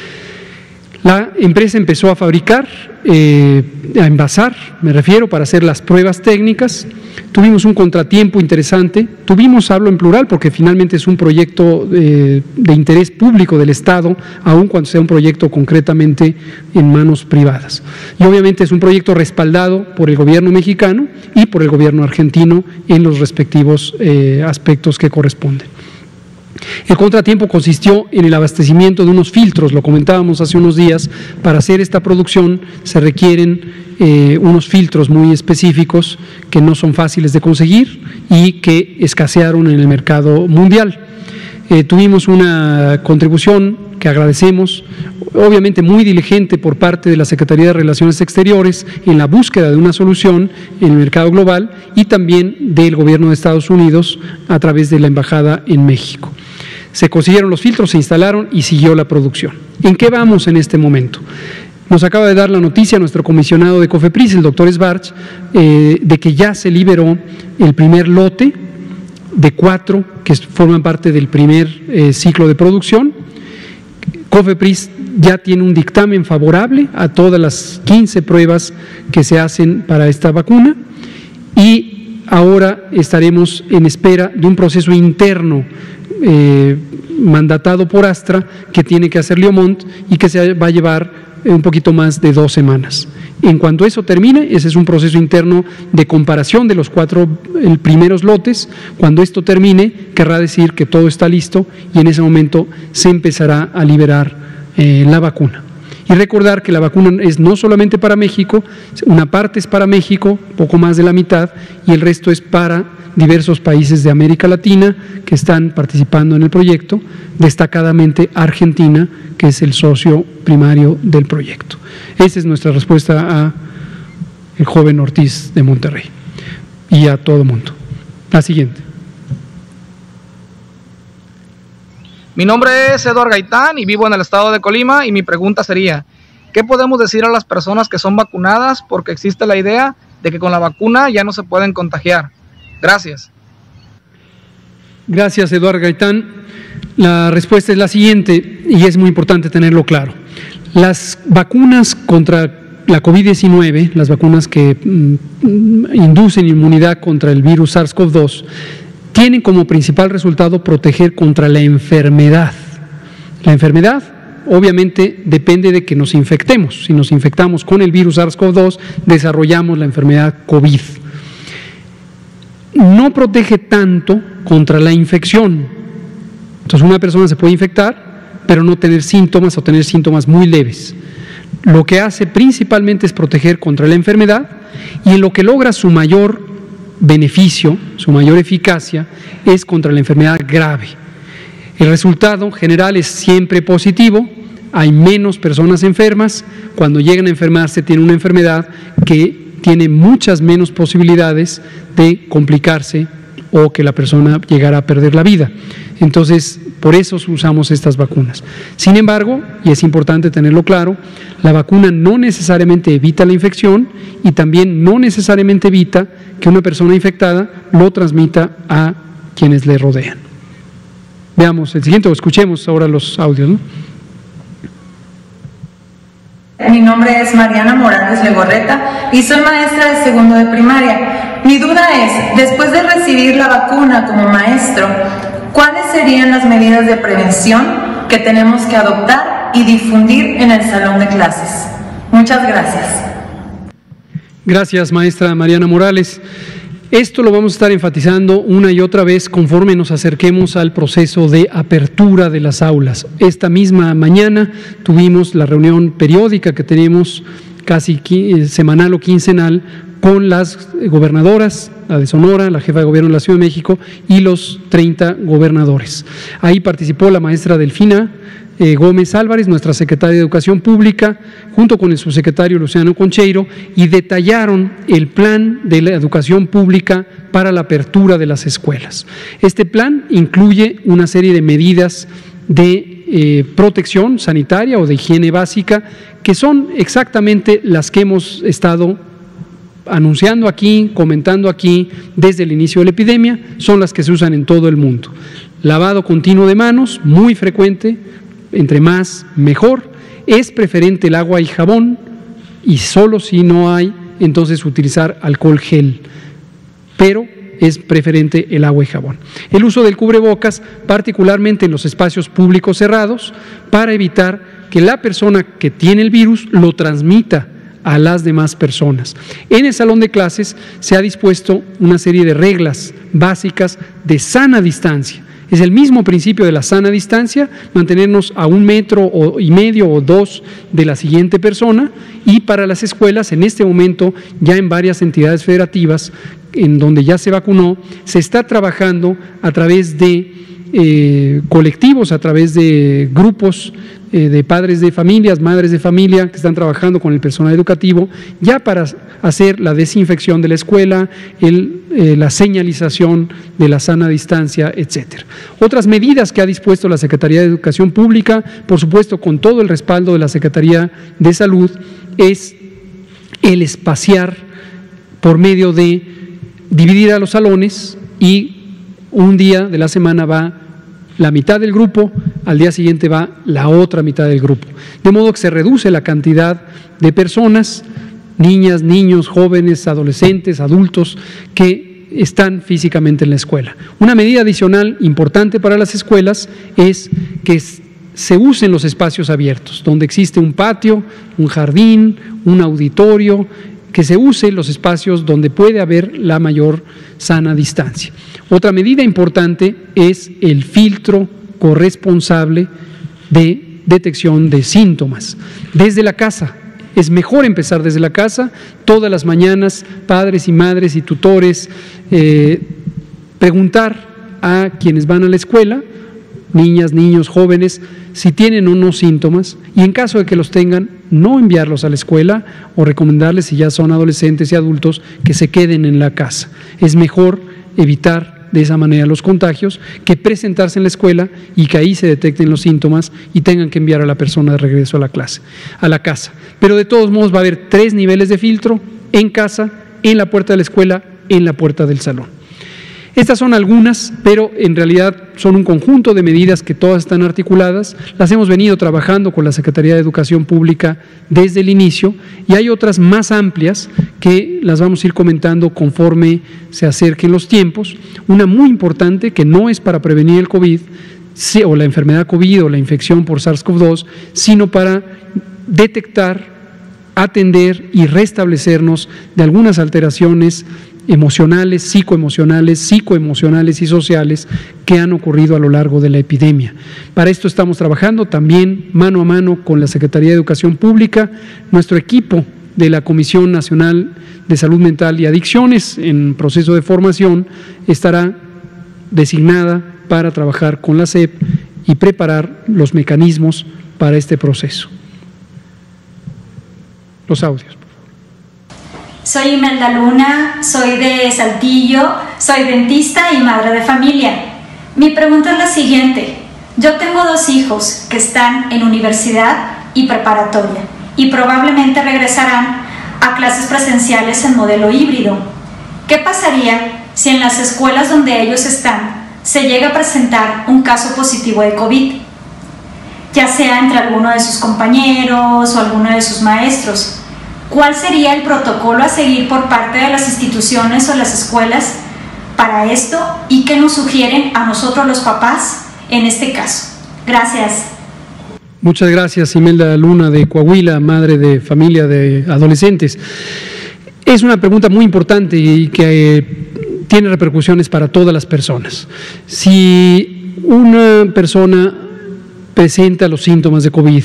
A: La empresa empezó a fabricar, eh, a envasar, me refiero, para hacer las pruebas técnicas. Tuvimos un contratiempo interesante, tuvimos, hablo en plural, porque finalmente es un proyecto eh, de interés público del Estado, aun cuando sea un proyecto concretamente en manos privadas. Y obviamente es un proyecto respaldado por el gobierno mexicano y por el gobierno argentino en los respectivos eh, aspectos que corresponden. El contratiempo consistió en el abastecimiento de unos filtros, lo comentábamos hace unos días. Para hacer esta producción se requieren eh, unos filtros muy específicos que no son fáciles de conseguir y que escasearon en el mercado mundial. Eh, tuvimos una contribución que agradecemos, obviamente muy diligente por parte de la Secretaría de Relaciones Exteriores en la búsqueda de una solución en el mercado global y también del gobierno de Estados Unidos a través de la Embajada en México. Se consiguieron los filtros, se instalaron y siguió la producción. ¿En qué vamos en este momento? Nos acaba de dar la noticia nuestro comisionado de COFEPRIS, el doctor Sbarch, eh, de que ya se liberó el primer lote de cuatro que forman parte del primer eh, ciclo de producción. COFEPRIS ya tiene un dictamen favorable a todas las quince pruebas que se hacen para esta vacuna y ahora estaremos en espera de un proceso interno eh, mandatado por Astra que tiene que hacer Leomont y que se va a llevar un poquito más de dos semanas. En cuanto eso termine, ese es un proceso interno de comparación de los cuatro el primeros lotes. Cuando esto termine, querrá decir que todo está listo y en ese momento se empezará a liberar eh, la vacuna. Y recordar que la vacuna es no solamente para México, una parte es para México, poco más de la mitad, y el resto es para diversos países de América Latina que están participando en el proyecto, destacadamente Argentina, que es el socio primario del proyecto. Esa es nuestra respuesta a el joven Ortiz de Monterrey y a todo el mundo. La siguiente.
E: Mi nombre es Eduardo Gaitán y vivo en el estado de Colima y mi pregunta sería, ¿qué podemos decir a las personas que son vacunadas porque existe la idea de que con la vacuna ya no se pueden contagiar? Gracias.
A: Gracias, Eduardo Gaitán. La respuesta es la siguiente y es muy importante tenerlo claro. Las vacunas contra la COVID diecinueve, las vacunas que mm, inducen inmunidad contra el virus SARS CoV dos, tienen como principal resultado proteger contra la enfermedad. La enfermedad obviamente depende de que nos infectemos. Si nos infectamos con el virus SARS CoV dos, desarrollamos la enfermedad COVID. No protege tanto contra la infección. Entonces una persona se puede infectar, pero no tener síntomas o tener síntomas muy leves. Lo que hace principalmente es proteger contra la enfermedad, y en lo que logra su mayor beneficio, su mayor eficacia, es contra la enfermedad grave. El resultado general es siempre positivo, hay menos personas enfermas, cuando llegan a enfermarse tienen una enfermedad que tiene muchas menos posibilidades de complicarse o que la persona llegara a perder la vida. Entonces, por eso usamos estas vacunas. Sin embargo, y es importante tenerlo claro, la vacuna no necesariamente evita la infección y también no necesariamente evita que una persona infectada lo transmita a quienes le rodean. Veamos el siguiente, o escuchemos ahora los audios, ¿no?
F: Mi nombre es Mariana Morales Legorreta y soy maestra de segundo de primaria. Mi duda es, después de recibir la vacuna como maestro, ¿cuáles serían las medidas de prevención que tenemos que adoptar y difundir en el salón de clases? Muchas gracias.
A: Gracias, maestra Mariana Morales. Esto lo vamos a estar enfatizando una y otra vez conforme nos acerquemos al proceso de apertura de las aulas. Esta misma mañana tuvimos la reunión periódica que tenemos casi semanal o quincenal con las gobernadoras, la de Sonora, la jefa de gobierno de la Ciudad de México y los treinta gobernadores. Ahí participó la maestra Delfina eh, Gómez Álvarez, nuestra secretaria de Educación Pública, junto con el subsecretario Luciano Concheiro, y detallaron el plan de la educación pública para la apertura de las escuelas. Este plan incluye una serie de medidas de eh, protección sanitaria o de higiene básica, que son exactamente las que hemos estado anunciando aquí, comentando aquí desde el inicio de la epidemia, son las que se usan en todo el mundo. Lavado continuo de manos, muy frecuente, entre más mejor. Es preferente el agua y jabón, y solo si no hay, entonces utilizar alcohol gel, pero es preferente el agua y jabón. El uso del cubrebocas, particularmente en los espacios públicos cerrados, para evitar que la persona que tiene el virus lo transmita a las demás personas. En el salón de clases se ha dispuesto una serie de reglas básicas de sana distancia. Es el mismo principio de la sana distancia, mantenernos a un metro o, y medio o dos de la siguiente persona, y para las escuelas, en este momento, ya en varias entidades federativas, en donde ya se vacunó, se está trabajando a través de eh, colectivos, a través de grupos eh, de padres de familias, madres de familia, que están trabajando con el personal educativo, ya para hacer la desinfección de la escuela, el, eh, la señalización de la sana distancia, etcétera. Otras medidas que ha dispuesto la Secretaría de Educación Pública, por supuesto con todo el respaldo de la Secretaría de Salud, es el espaciar por medio de dividir a los salones, y un día de la semana va la mitad del grupo, al día siguiente va la otra mitad del grupo. De modo que se reduce la cantidad de personas, niñas, niños, jóvenes, adolescentes, adultos, que están físicamente en la escuela. Una medida adicional importante para las escuelas es que se usen los espacios abiertos, donde existe un patio, un jardín, un auditorio, que se use los espacios donde puede haber la mayor sana distancia. Otra medida importante es el filtro corresponsable de detección de síntomas desde la casa. Es mejor empezar desde la casa. Todas las mañanas, padres y madres y tutores, eh, preguntar a quienes van a la escuela, niñas, niños, jóvenes, si tienen o no síntomas, y en caso de que los tengan, no enviarlos a la escuela, o recomendarles, si ya son adolescentes y adultos, que se queden en la casa. Es mejor evitar de esa manera los contagios que presentarse en la escuela y que ahí se detecten los síntomas y tengan que enviar a la persona de regreso a la clase, a la casa. Pero de todos modos va a haber tres niveles de filtro: en casa, en la puerta de la escuela, en la puerta del salón. Estas son algunas, pero en realidad son un conjunto de medidas que todas están articuladas. Las hemos venido trabajando con la Secretaría de Educación Pública desde el inicio, y hay otras más amplias que las vamos a ir comentando conforme se acerquen los tiempos. Una muy importante, que no es para prevenir el COVID o la enfermedad COVID o la infección por SARS CoV dos, sino para detectar, atender y restablecernos de algunas alteraciones emocionales, psicoemocionales, psicoemocionales y sociales que han ocurrido a lo largo de la epidemia. Para esto estamos trabajando también mano a mano con la Secretaría de Educación Pública, nuestro equipo de la Comisión Nacional de Salud Mental y Adicciones en proceso de formación estará designada para trabajar con la S E P y preparar los mecanismos para este proceso. Los audios.
G: Soy Imelda Luna, soy de Saltillo, soy dentista y madre de familia. Mi pregunta es la siguiente. Yo tengo dos hijos que están en universidad y preparatoria y probablemente regresarán a clases presenciales en modelo híbrido. ¿Qué pasaría si en las escuelas donde ellos están se llega a presentar un caso positivo de COVID? Ya sea entre alguno de sus compañeros o alguno de sus maestros. ¿Cuál sería el protocolo a seguir por parte de las instituciones o las escuelas para esto y qué nos sugieren a nosotros los papás en este caso? Gracias.
A: Muchas gracias, Imelda Luna de Coahuila, madre de familia de adolescentes. Es una pregunta muy importante y que eh, tiene repercusiones para todas las personas. Si una persona presenta los síntomas de COVID,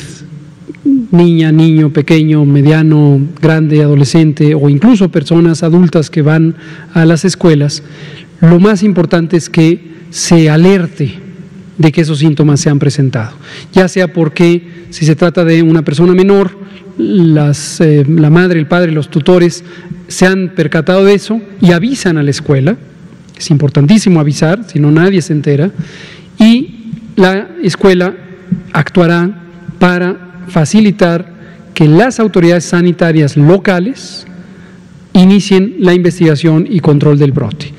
A: niña, niño, pequeño, mediano, grande, adolescente o incluso personas adultas que van a las escuelas, lo más importante es que se alerte de que esos síntomas se han presentado, ya sea porque si se trata de una persona menor, las, eh, la madre, el padre, los tutores se han percatado de eso y avisan a la escuela. Es importantísimo avisar, si no nadie se entera, y la escuela actuará para facilitar que las autoridades sanitarias locales inicien la investigación y control del brote.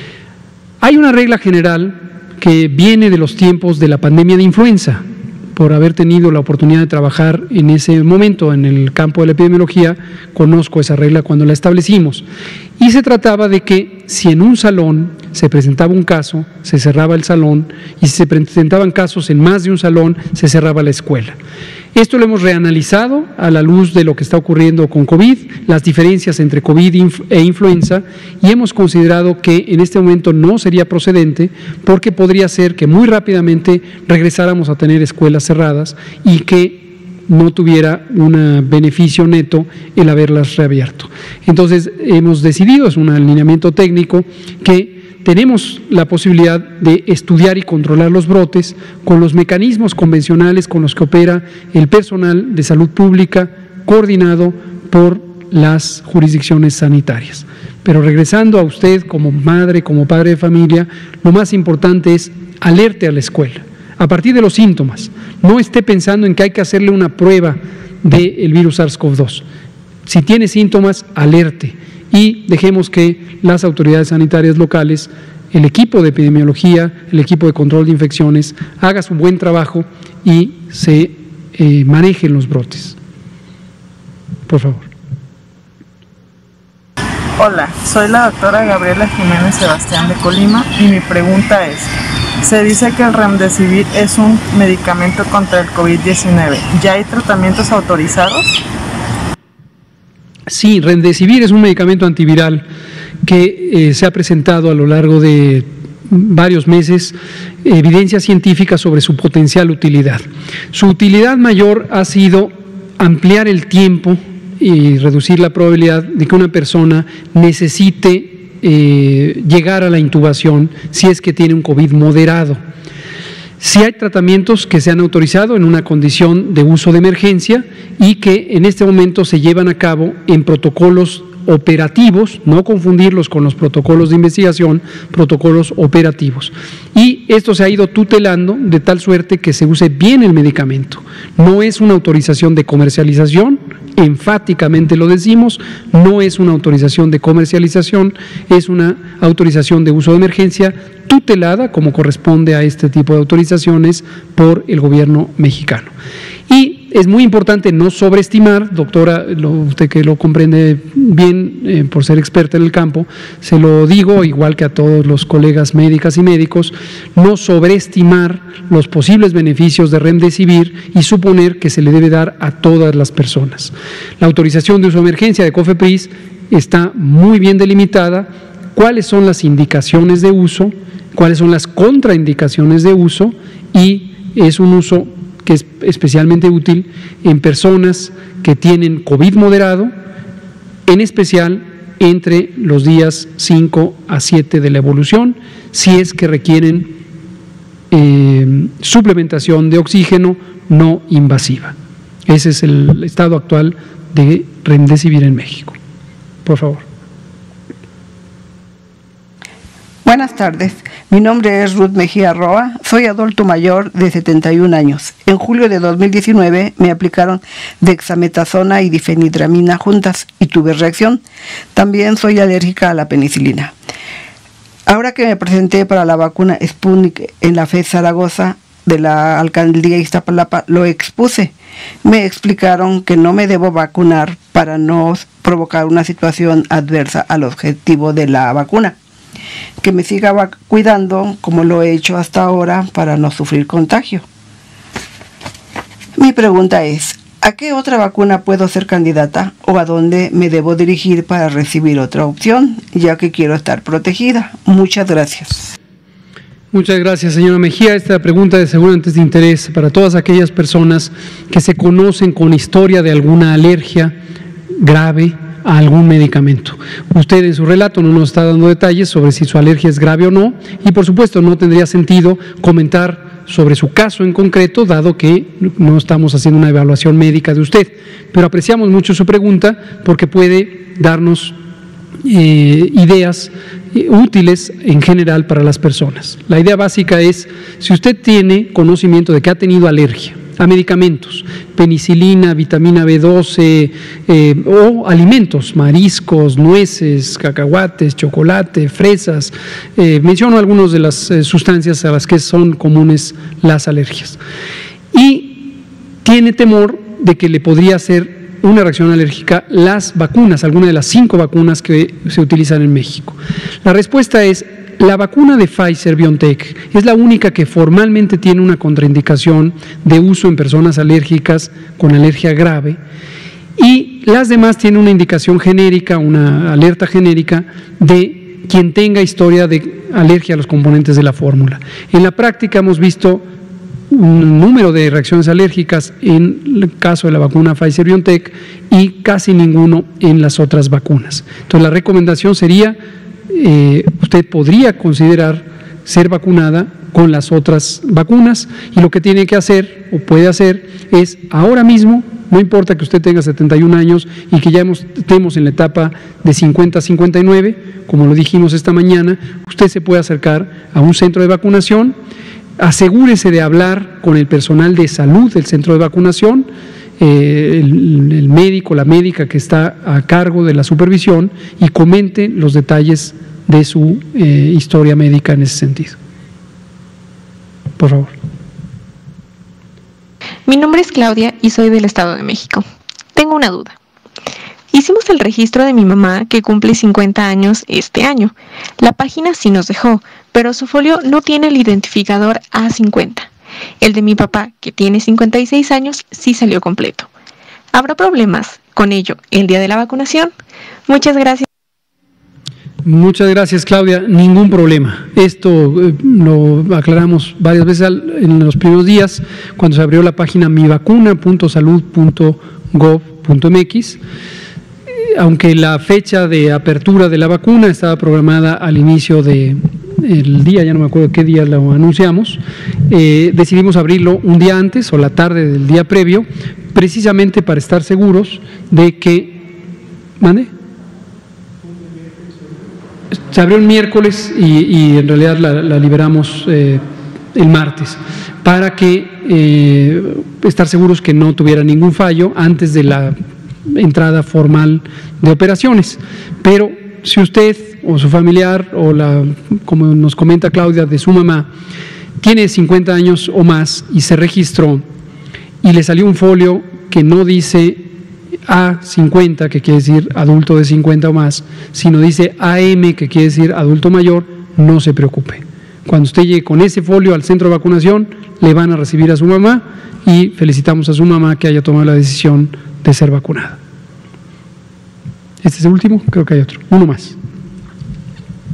A: Hay una regla general que viene de los tiempos de la pandemia de influenza. Por haber tenido la oportunidad de trabajar en ese momento en el campo de la epidemiología, conozco esa regla cuando la establecimos. Y se trataba de que si en un salón se presentaba un caso, se cerraba el salón, y si se presentaban casos en más de un salón, se cerraba la escuela. Esto lo hemos reanalizado a la luz de lo que está ocurriendo con COVID, las diferencias entre COVID e influenza, y hemos considerado que en este momento no sería procedente porque podría ser que muy rápidamente regresáramos a tener escuelas cerradas y que no tuviera un beneficio neto el haberlas reabierto. Entonces hemos decidido, es un alineamiento técnico, que tenemos la posibilidad de estudiar y controlar los brotes con los mecanismos convencionales con los que opera el personal de salud pública coordinado por las jurisdicciones sanitarias. Pero regresando a usted como madre, como padre de familia, lo más importante es alerte a la escuela a partir de los síntomas. No esté pensando en que hay que hacerle una prueba del virus SARS CoV dos. Si tiene síntomas, alerte. Y dejemos que las autoridades sanitarias locales, el equipo de epidemiología, el equipo de control de infecciones, haga su buen trabajo y se eh, manejen los brotes. Por favor.
H: Hola, soy la doctora Gabriela Jiménez Sebastián de Colima y mi pregunta es, se dice que el Remdesivir es un medicamento contra el COVID diecinueve. ¿Ya hay tratamientos autorizados?
A: Sí, Remdesivir es un medicamento antiviral que eh, se ha presentado a lo largo de varios meses evidencia científica sobre su potencial utilidad. Su utilidad mayor ha sido ampliar el tiempo y reducir la probabilidad de que una persona necesite eh, llegar a la intubación si es que tiene un COVID moderado. Sí hay tratamientos que se han autorizado en una condición de uso de emergencia y que en este momento se llevan a cabo en protocolos operativos, no confundirlos con los protocolos de investigación, protocolos operativos. Y esto se ha ido tutelando de tal suerte que se use bien el medicamento. No es una autorización de comercialización, enfáticamente lo decimos, no es una autorización de comercialización, es una autorización de uso de emergencia tutelada, como corresponde a este tipo de autorizaciones, por el gobierno mexicano. Y es muy importante no sobreestimar, doctora, lo, usted que lo comprende bien eh, por ser experta en el campo, se lo digo igual que a todos los colegas médicas y médicos, no sobreestimar los posibles beneficios de Remdesivir y suponer que se le debe dar a todas las personas. La autorización de uso de emergencia de COFEPRIS está muy bien delimitada cuáles son las indicaciones de uso, cuáles son las contraindicaciones de uso, y es un uso que es especialmente útil en personas que tienen COVID moderado, en especial entre los días cinco a siete de la evolución, si es que requieren eh, suplementación de oxígeno no invasiva. Ese es el estado actual de Remdesivir en México. Por favor.
I: Buenas tardes, mi nombre es Ruth Mejía Roa, soy adulto mayor de setenta y un años. En julio de dos mil diecinueve me aplicaron dexametasona y difenidramina juntas y tuve reacción. También soy alérgica a la penicilina. Ahora que me presenté para la vacuna Sputnik en la FES Zaragoza de la alcaldía Iztapalapa, lo expuse. Me explicaron que no me debo vacunar para no provocar una situación adversa al objetivo de la vacuna, que me siga cuidando como lo he hecho hasta ahora para no sufrir contagio. Mi pregunta es, ¿a qué otra vacuna puedo ser candidata o a dónde me debo dirigir para recibir otra opción, ya que quiero estar protegida? Muchas gracias.
A: Muchas gracias, señora Mejía. Esta pregunta de seguramente es de interés para todas aquellas personas que se conocen con historia de alguna alergia grave a algún medicamento. Usted en su relato no nos está dando detalles sobre si su alergia es grave o no, y por supuesto no tendría sentido comentar sobre su caso en concreto, dado que no estamos haciendo una evaluación médica de usted, pero apreciamos mucho su pregunta porque puede darnos eh, ideas eh, útiles en general para las personas. La idea básica es, si usted tiene conocimiento de que ha tenido alergia a medicamentos, penicilina, vitamina B doce eh, o alimentos, mariscos, nueces, cacahuates, chocolate, fresas, eh, menciono algunas de las eh, sustancias a las que son comunes las alergias, y tiene temor de que le podría hacer una reacción alérgica las vacunas, alguna de las cinco vacunas que se utilizan en México. La respuesta es: la vacuna de Pfizer-BioNTech es la única que formalmente tiene una contraindicación de uso en personas alérgicas con alergia grave, y las demás tienen una indicación genérica, una alerta genérica de quien tenga historia de alergia a los componentes de la fórmula. En la práctica hemos visto un número de reacciones alérgicas en el caso de la vacuna Pfizer-BioNTech y casi ninguno en las otras vacunas. Entonces la recomendación sería: Eh, usted podría considerar ser vacunada con las otras vacunas, y lo que tiene que hacer o puede hacer es ahora mismo, no importa que usted tenga setenta y un años y que ya hemos, estemos en la etapa de cincuenta a cincuenta y nueve, como lo dijimos esta mañana, usted se puede acercar a un centro de vacunación, asegúrese de hablar con el personal de salud del centro de vacunación, Eh, el, el médico, la médica que está a cargo de la supervisión, y comente los detalles de su eh, historia médica en ese sentido. Por favor.
J: Mi nombre es Claudia y soy del Estado de México. Tengo una duda. Hicimos el registro de mi mamá, que cumple cincuenta años este año. La página sí nos dejó, pero su folio no tiene el identificador A cincuenta. El de mi papá, que tiene cincuenta y seis años, sí salió completo. ¿Habrá problemas con ello el día de la vacunación? Muchas gracias.
A: Muchas gracias, Claudia. Ningún problema. Esto eh, lo aclaramos varias veces al, en los primeros días, cuando se abrió la página mi vacuna punto salud punto gov punto mx. Aunque la fecha de apertura de la vacuna estaba programada al inicio de el día, ya no me acuerdo qué día lo anunciamos, eh, decidimos abrirlo un día antes o la tarde del día previo, precisamente para estar seguros de que, ¿mande? Se abrió el miércoles y, y en realidad la, la liberamos eh, el martes, para que eh, estar seguros que no tuviera ningún fallo antes de la entrada formal de operaciones. Pero si usted o su familiar o la, como nos comenta Claudia, de su mamá, tiene cincuenta años o más y se registró y le salió un folio que no dice A cincuenta, que quiere decir adulto de cincuenta o más, sino dice A M, que quiere decir adulto mayor, no se preocupe. Cuando usted llegue con ese folio al centro de vacunación, le van a recibir a su mamá, y felicitamos a su mamá que haya tomado la decisión de ser vacunada. ¿Este es el último? Creo que hay otro. Uno más.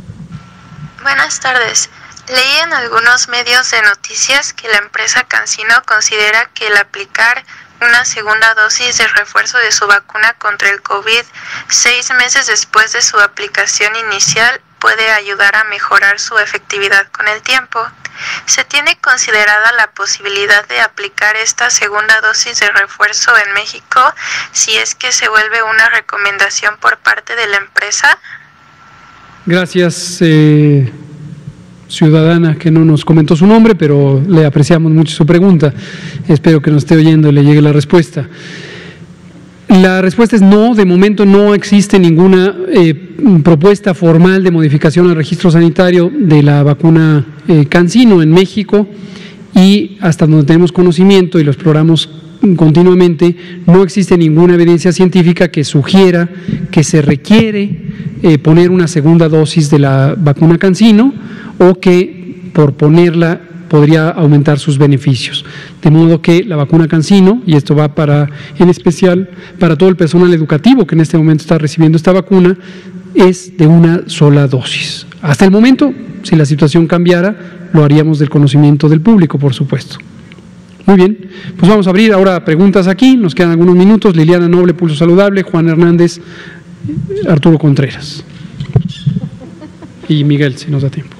K: Buenas tardes. Leí en algunos medios de noticias que la empresa CanSino considera que el aplicar una segunda dosis de refuerzo de su vacuna contra el COVID seis meses después de su aplicación inicial puede ayudar a mejorar su efectividad con el tiempo. ¿Se tiene considerada la posibilidad de aplicar esta segunda dosis de refuerzo en México si es que se vuelve una recomendación por parte de la empresa?
A: Gracias, eh, ciudadana que no nos comentó su nombre, pero le apreciamos mucho su pregunta. Espero que nos esté oyendo y le llegue la respuesta. La respuesta es no, de momento no existe ninguna eh, propuesta formal de modificación al registro sanitario de la vacuna eh, CanSino en México, y hasta donde tenemos conocimiento y lo exploramos continuamente, no existe ninguna evidencia científica que sugiera que se requiere eh, poner una segunda dosis de la vacuna CanSino o que por ponerla podría aumentar sus beneficios. De modo que la vacuna CanSino, y esto va para, en especial para todo el personal educativo que en este momento está recibiendo esta vacuna, es de una sola dosis. Hasta el momento, si la situación cambiara, lo haríamos del conocimiento del público, por supuesto. Muy bien, pues vamos a abrir ahora preguntas aquí, nos quedan algunos minutos. Liliana Noble, Pulso Saludable, Juan Hernández, Arturo Contreras y Miguel, si nos da tiempo.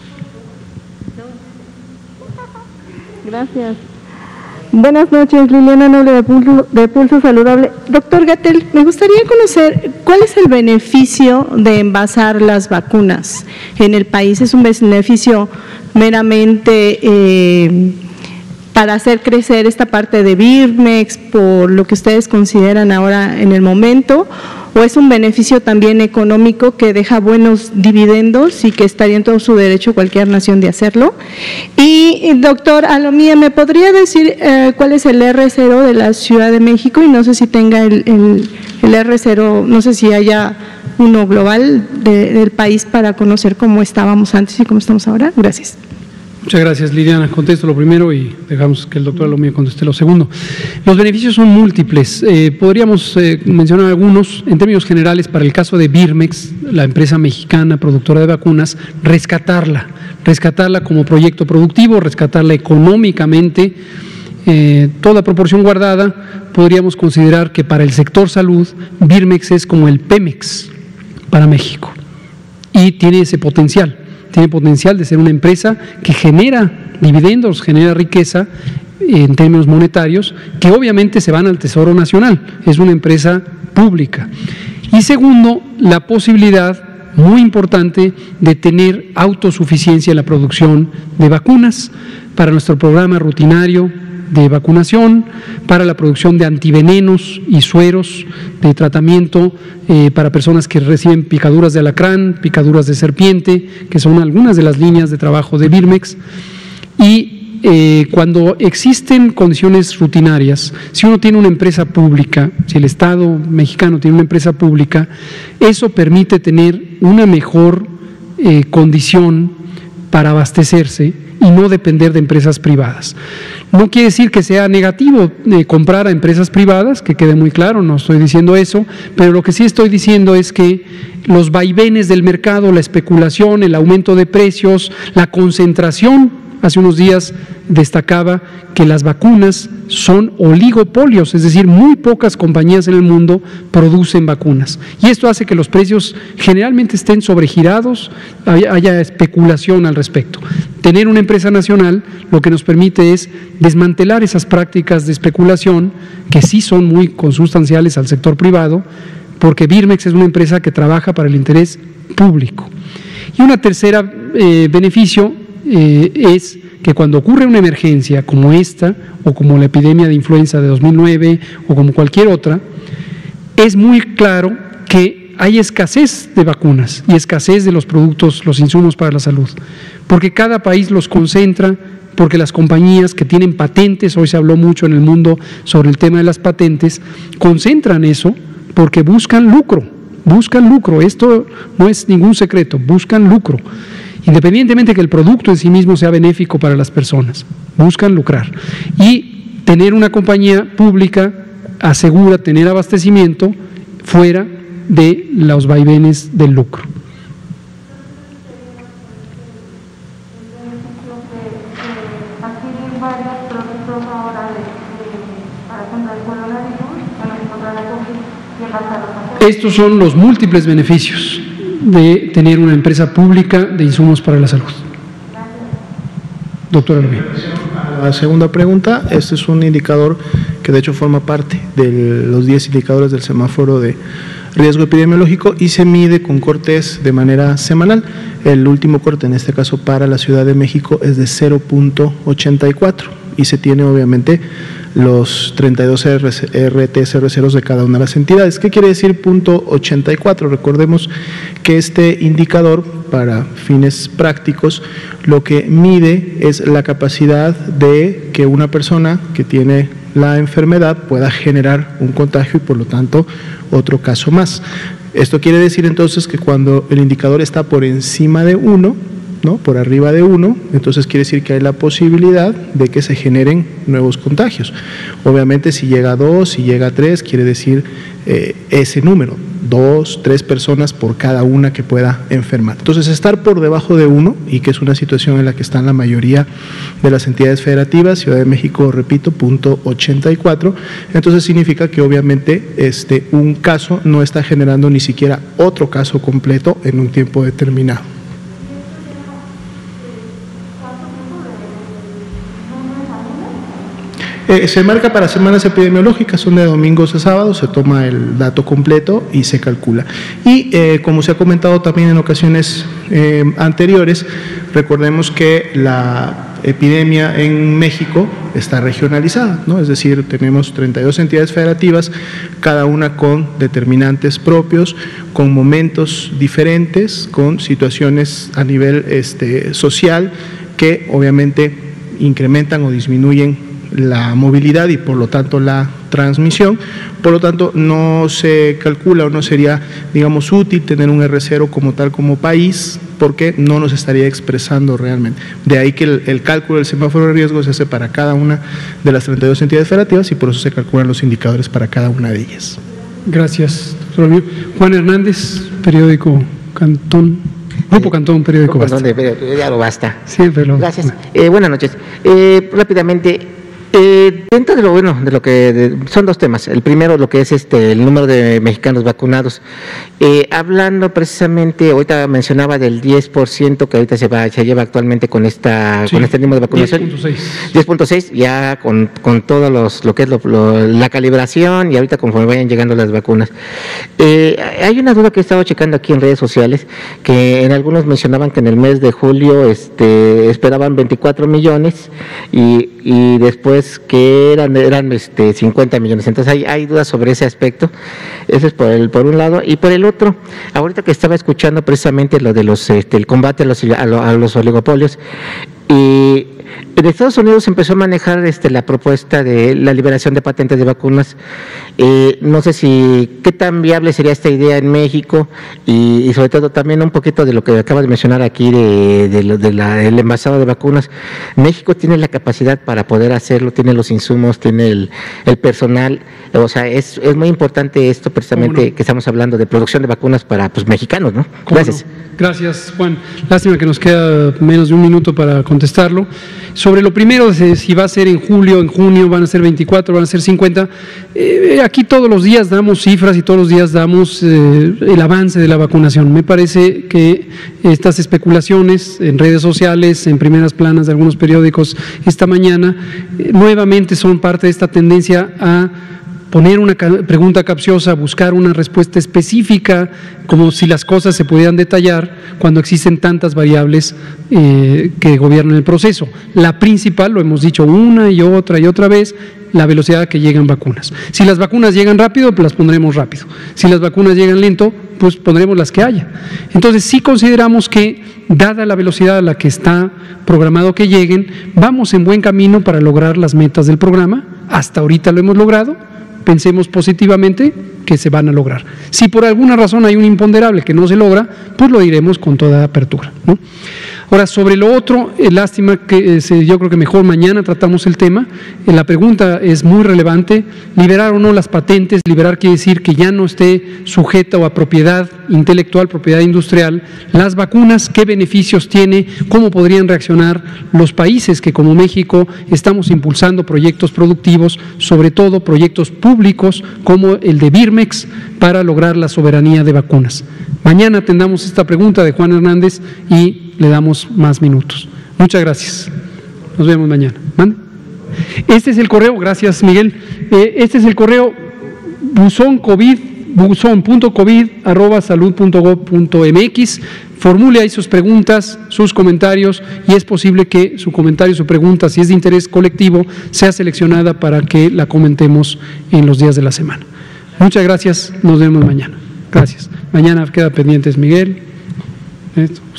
L: Gracias. Buenas noches, Liliana Noble de Pulso, de Pulso Saludable. Doctor Gatell, me gustaría conocer cuál es el beneficio de envasar las vacunas en el país. ¿Es un beneficio meramente eh, para hacer crecer esta parte de Birmex por lo que ustedes consideran ahora en el momento? ¿O es un beneficio también económico que deja buenos dividendos y que estaría en todo su derecho cualquier nación de hacerlo? Y, doctor Alomía, ¿me podría decir eh, cuál es el erre cero de la Ciudad de México? Y no sé si tenga el, el, el erre cero, no sé si haya uno global de, del país para conocer cómo estábamos antes y cómo estamos ahora. Gracias.
A: Muchas gracias, Liliana. Contesto lo primero y dejamos que el doctor Alomía conteste lo segundo. Los beneficios son múltiples. Eh, podríamos eh, mencionar algunos. En términos generales, para el caso de Birmex, la empresa mexicana productora de vacunas, rescatarla, rescatarla como proyecto productivo, rescatarla económicamente, eh, toda proporción guardada. Podríamos considerar que para el sector salud, Birmex es como el Pemex para México y tiene ese potencial. Tiene potencial de ser una empresa que genera dividendos, genera riqueza en términos monetarios, que obviamente se van al Tesoro Nacional. Es una empresa pública. Y segundo, la posibilidad muy importante de tener autosuficiencia en la producción de vacunas para nuestro programa rutinario de vacunación, para la producción de antivenenos y sueros de tratamiento eh, para personas que reciben picaduras de alacrán, picaduras de serpiente, que son algunas de las líneas de trabajo de Birmex. Y eh, cuando existen condiciones rutinarias, si uno tiene una empresa pública, si el Estado mexicano tiene una empresa pública, eso permite tener una mejor eh, condición para abastecerse y no depender de empresas privadas. No quiere decir que sea negativo eh, comprar a empresas privadas, que quede muy claro, no estoy diciendo eso, pero lo que sí estoy diciendo es que los vaivenes del mercado, la especulación, el aumento de precios, la concentración, hace unos días destacaba que las vacunas son oligopolios, es decir, muy pocas compañías en el mundo producen vacunas. Y esto hace que los precios generalmente estén sobregirados, haya especulación al respecto. Tener una empresa nacional lo que nos permite es desmantelar esas prácticas de especulación que sí son muy consustanciales al sector privado, porque Birmex es una empresa que trabaja para el interés público. Y una tercera eh, beneficio eh, es que cuando ocurre una emergencia como esta, o como la epidemia de influenza de dos mil nueve, o como cualquier otra, es muy claro que hay escasez de vacunas y escasez de los productos, los insumos para la salud, porque cada país los concentra, porque las compañías que tienen patentes, hoy se habló mucho en el mundo sobre el tema de las patentes, concentran eso porque buscan lucro, buscan lucro, esto no es ningún secreto, buscan lucro. Independientemente que el producto en sí mismo sea benéfico para las personas, buscan lucrar. Y tener una compañía pública asegura tener abastecimiento fuera de los vaivenes del lucro. Estos son los múltiples beneficios de tener una empresa pública de insumos para la salud. Doctora Lubín.
B: La segunda pregunta, este es un indicador que de hecho forma parte de los diez indicadores del semáforo de riesgo epidemiológico y se mide con cortes de manera semanal. El último corte, en este caso para la Ciudad de México, es de cero punto ochenta y cuatro y se tiene obviamente los treinta y dos R T cero ceros de cada una de las entidades. ¿Qué quiere decir punto ochenta y cuatro? Recordemos que este indicador, para fines prácticos, lo que mide es la capacidad de que una persona que tiene la enfermedad pueda generar un contagio y por lo tanto otro caso más. Esto quiere decir entonces que cuando el indicador está por encima de uno, ¿no? Por arriba de uno, entonces quiere decir que hay la posibilidad de que se generen nuevos contagios. Obviamente si llega a dos, si llega a tres, quiere decir eh, ese número, dos, tres personas por cada una que pueda enfermar. Entonces estar por debajo de uno, y que es una situación en la que están la mayoría de las entidades federativas, Ciudad de México, repito, punto ochenta y cuatro, entonces significa que obviamente este, un caso no está generando ni siquiera otro caso completo en un tiempo determinado. Eh, se marca para semanas epidemiológicas, son de domingos a sábados, se toma el dato completo y se calcula. Y eh, como se ha comentado también en ocasiones eh, anteriores, recordemos que la epidemia en México está regionalizada, ¿no? Es decir, tenemos treinta y dos entidades federativas, cada una con determinantes propios, con momentos diferentes, con situaciones a nivel este, social que obviamente incrementan o disminuyen la movilidad y por lo tanto la transmisión. Por lo tanto no se calcula o no sería, digamos, útil tener un R cero como tal como país, porque no nos estaría expresando realmente. De ahí que el, el cálculo del semáforo de riesgo se hace para cada una de las treinta y dos entidades federativas y por eso se calculan los indicadores para cada una de ellas.
A: Gracias, doctor Juan Hernández, periódico Cantón. Grupo Cantón, periódico
M: Grupo
A: Basta.
M: Cantón de periódico, ya lo basta.
A: Siempre lo.
M: Gracias. Eh, buenas noches. Eh, rápidamente, Eh, dentro de lo bueno, de lo que de, son dos temas. El primero, lo que es este el número de mexicanos vacunados. Eh, hablando precisamente, ahorita mencionaba del diez por ciento que ahorita se va se lleva actualmente con esta sí, con este número de vacunación. diez punto seis ya con con todo los lo que es lo, lo, la calibración y ahorita conforme vayan llegando las vacunas. Eh, hay una duda que he estado checando aquí en redes sociales que en algunos mencionaban que en el mes de julio este esperaban veinticuatro millones y y después que eran eran este cincuenta millones, entonces hay, hay dudas sobre ese aspecto. Ese es por el por un lado, y por el otro, ahorita que estaba escuchando precisamente lo de los este, el combate a los a, lo, a los oligopolios, y en Estados Unidos empezó a manejar este, la propuesta de la liberación de patentes de vacunas. Eh, no sé si qué tan viable sería esta idea en México y, y sobre todo también un poquito de lo que acaba de mencionar aquí de, de, de, de la, el envasado de vacunas. México tiene la capacidad para poder hacerlo, tiene los insumos, tiene el, el personal, o sea, es, es muy importante esto precisamente no? que estamos hablando de producción de vacunas para pues mexicanos, ¿no? Gracias.
A: No? Gracias, Juan. Lástima que nos queda menos de un minuto para contestarlo. Sobre lo primero, si va a ser en julio, en junio, van a ser veinticuatro, van a ser cincuenta, eh, aquí todos los días damos cifras y todos los días damos eh, el avance de la vacunación. Me parece que estas especulaciones en redes sociales, en primeras planas de algunos periódicos esta mañana, eh, nuevamente son parte de esta tendencia a poner una pregunta capciosa, buscar una respuesta específica, como si las cosas se pudieran detallar cuando existen tantas variables eh, que gobiernan el proceso. La principal, lo hemos dicho una y otra y otra vez, la velocidad a que llegan vacunas. Si las vacunas llegan rápido, pues las pondremos rápido. Si las vacunas llegan lento, pues pondremos las que haya. Entonces, sí consideramos que, dada la velocidad a la que está programado que lleguen, vamos en buen camino para lograr las metas del programa. Hasta ahorita lo hemos logrado. Pensemos positivamente que se van a lograr. Si por alguna razón hay un imponderable que no se logra, pues lo diremos con toda apertura, ¿no? Ahora, sobre lo otro, eh, lástima que eh, yo creo que mejor mañana tratamos el tema. Eh, la pregunta es muy relevante. Liberar o no las patentes, liberar quiere decir que ya no esté sujeta o a propiedad intelectual, propiedad industrial. Las vacunas, ¿qué beneficios tiene? ¿Cómo podrían reaccionar los países que como México estamos impulsando proyectos productivos, sobre todo proyectos públicos públicos como el de Birmex para lograr la soberanía de vacunas. Mañana atendamos esta pregunta de Juan Hernández y le damos más minutos. Muchas gracias. Nos vemos mañana. ¿Mande? Este es el correo, gracias Miguel, eh, este es el correo buzón covid, buzón punto covid arroba salud punto gob punto mx. Formule ahí sus preguntas, sus comentarios, y es posible que su comentario, su pregunta, si es de interés colectivo, sea seleccionada para que la comentemos en los días de la semana. Muchas gracias, nos vemos mañana. Gracias. Mañana queda pendientes Miguel. Esto.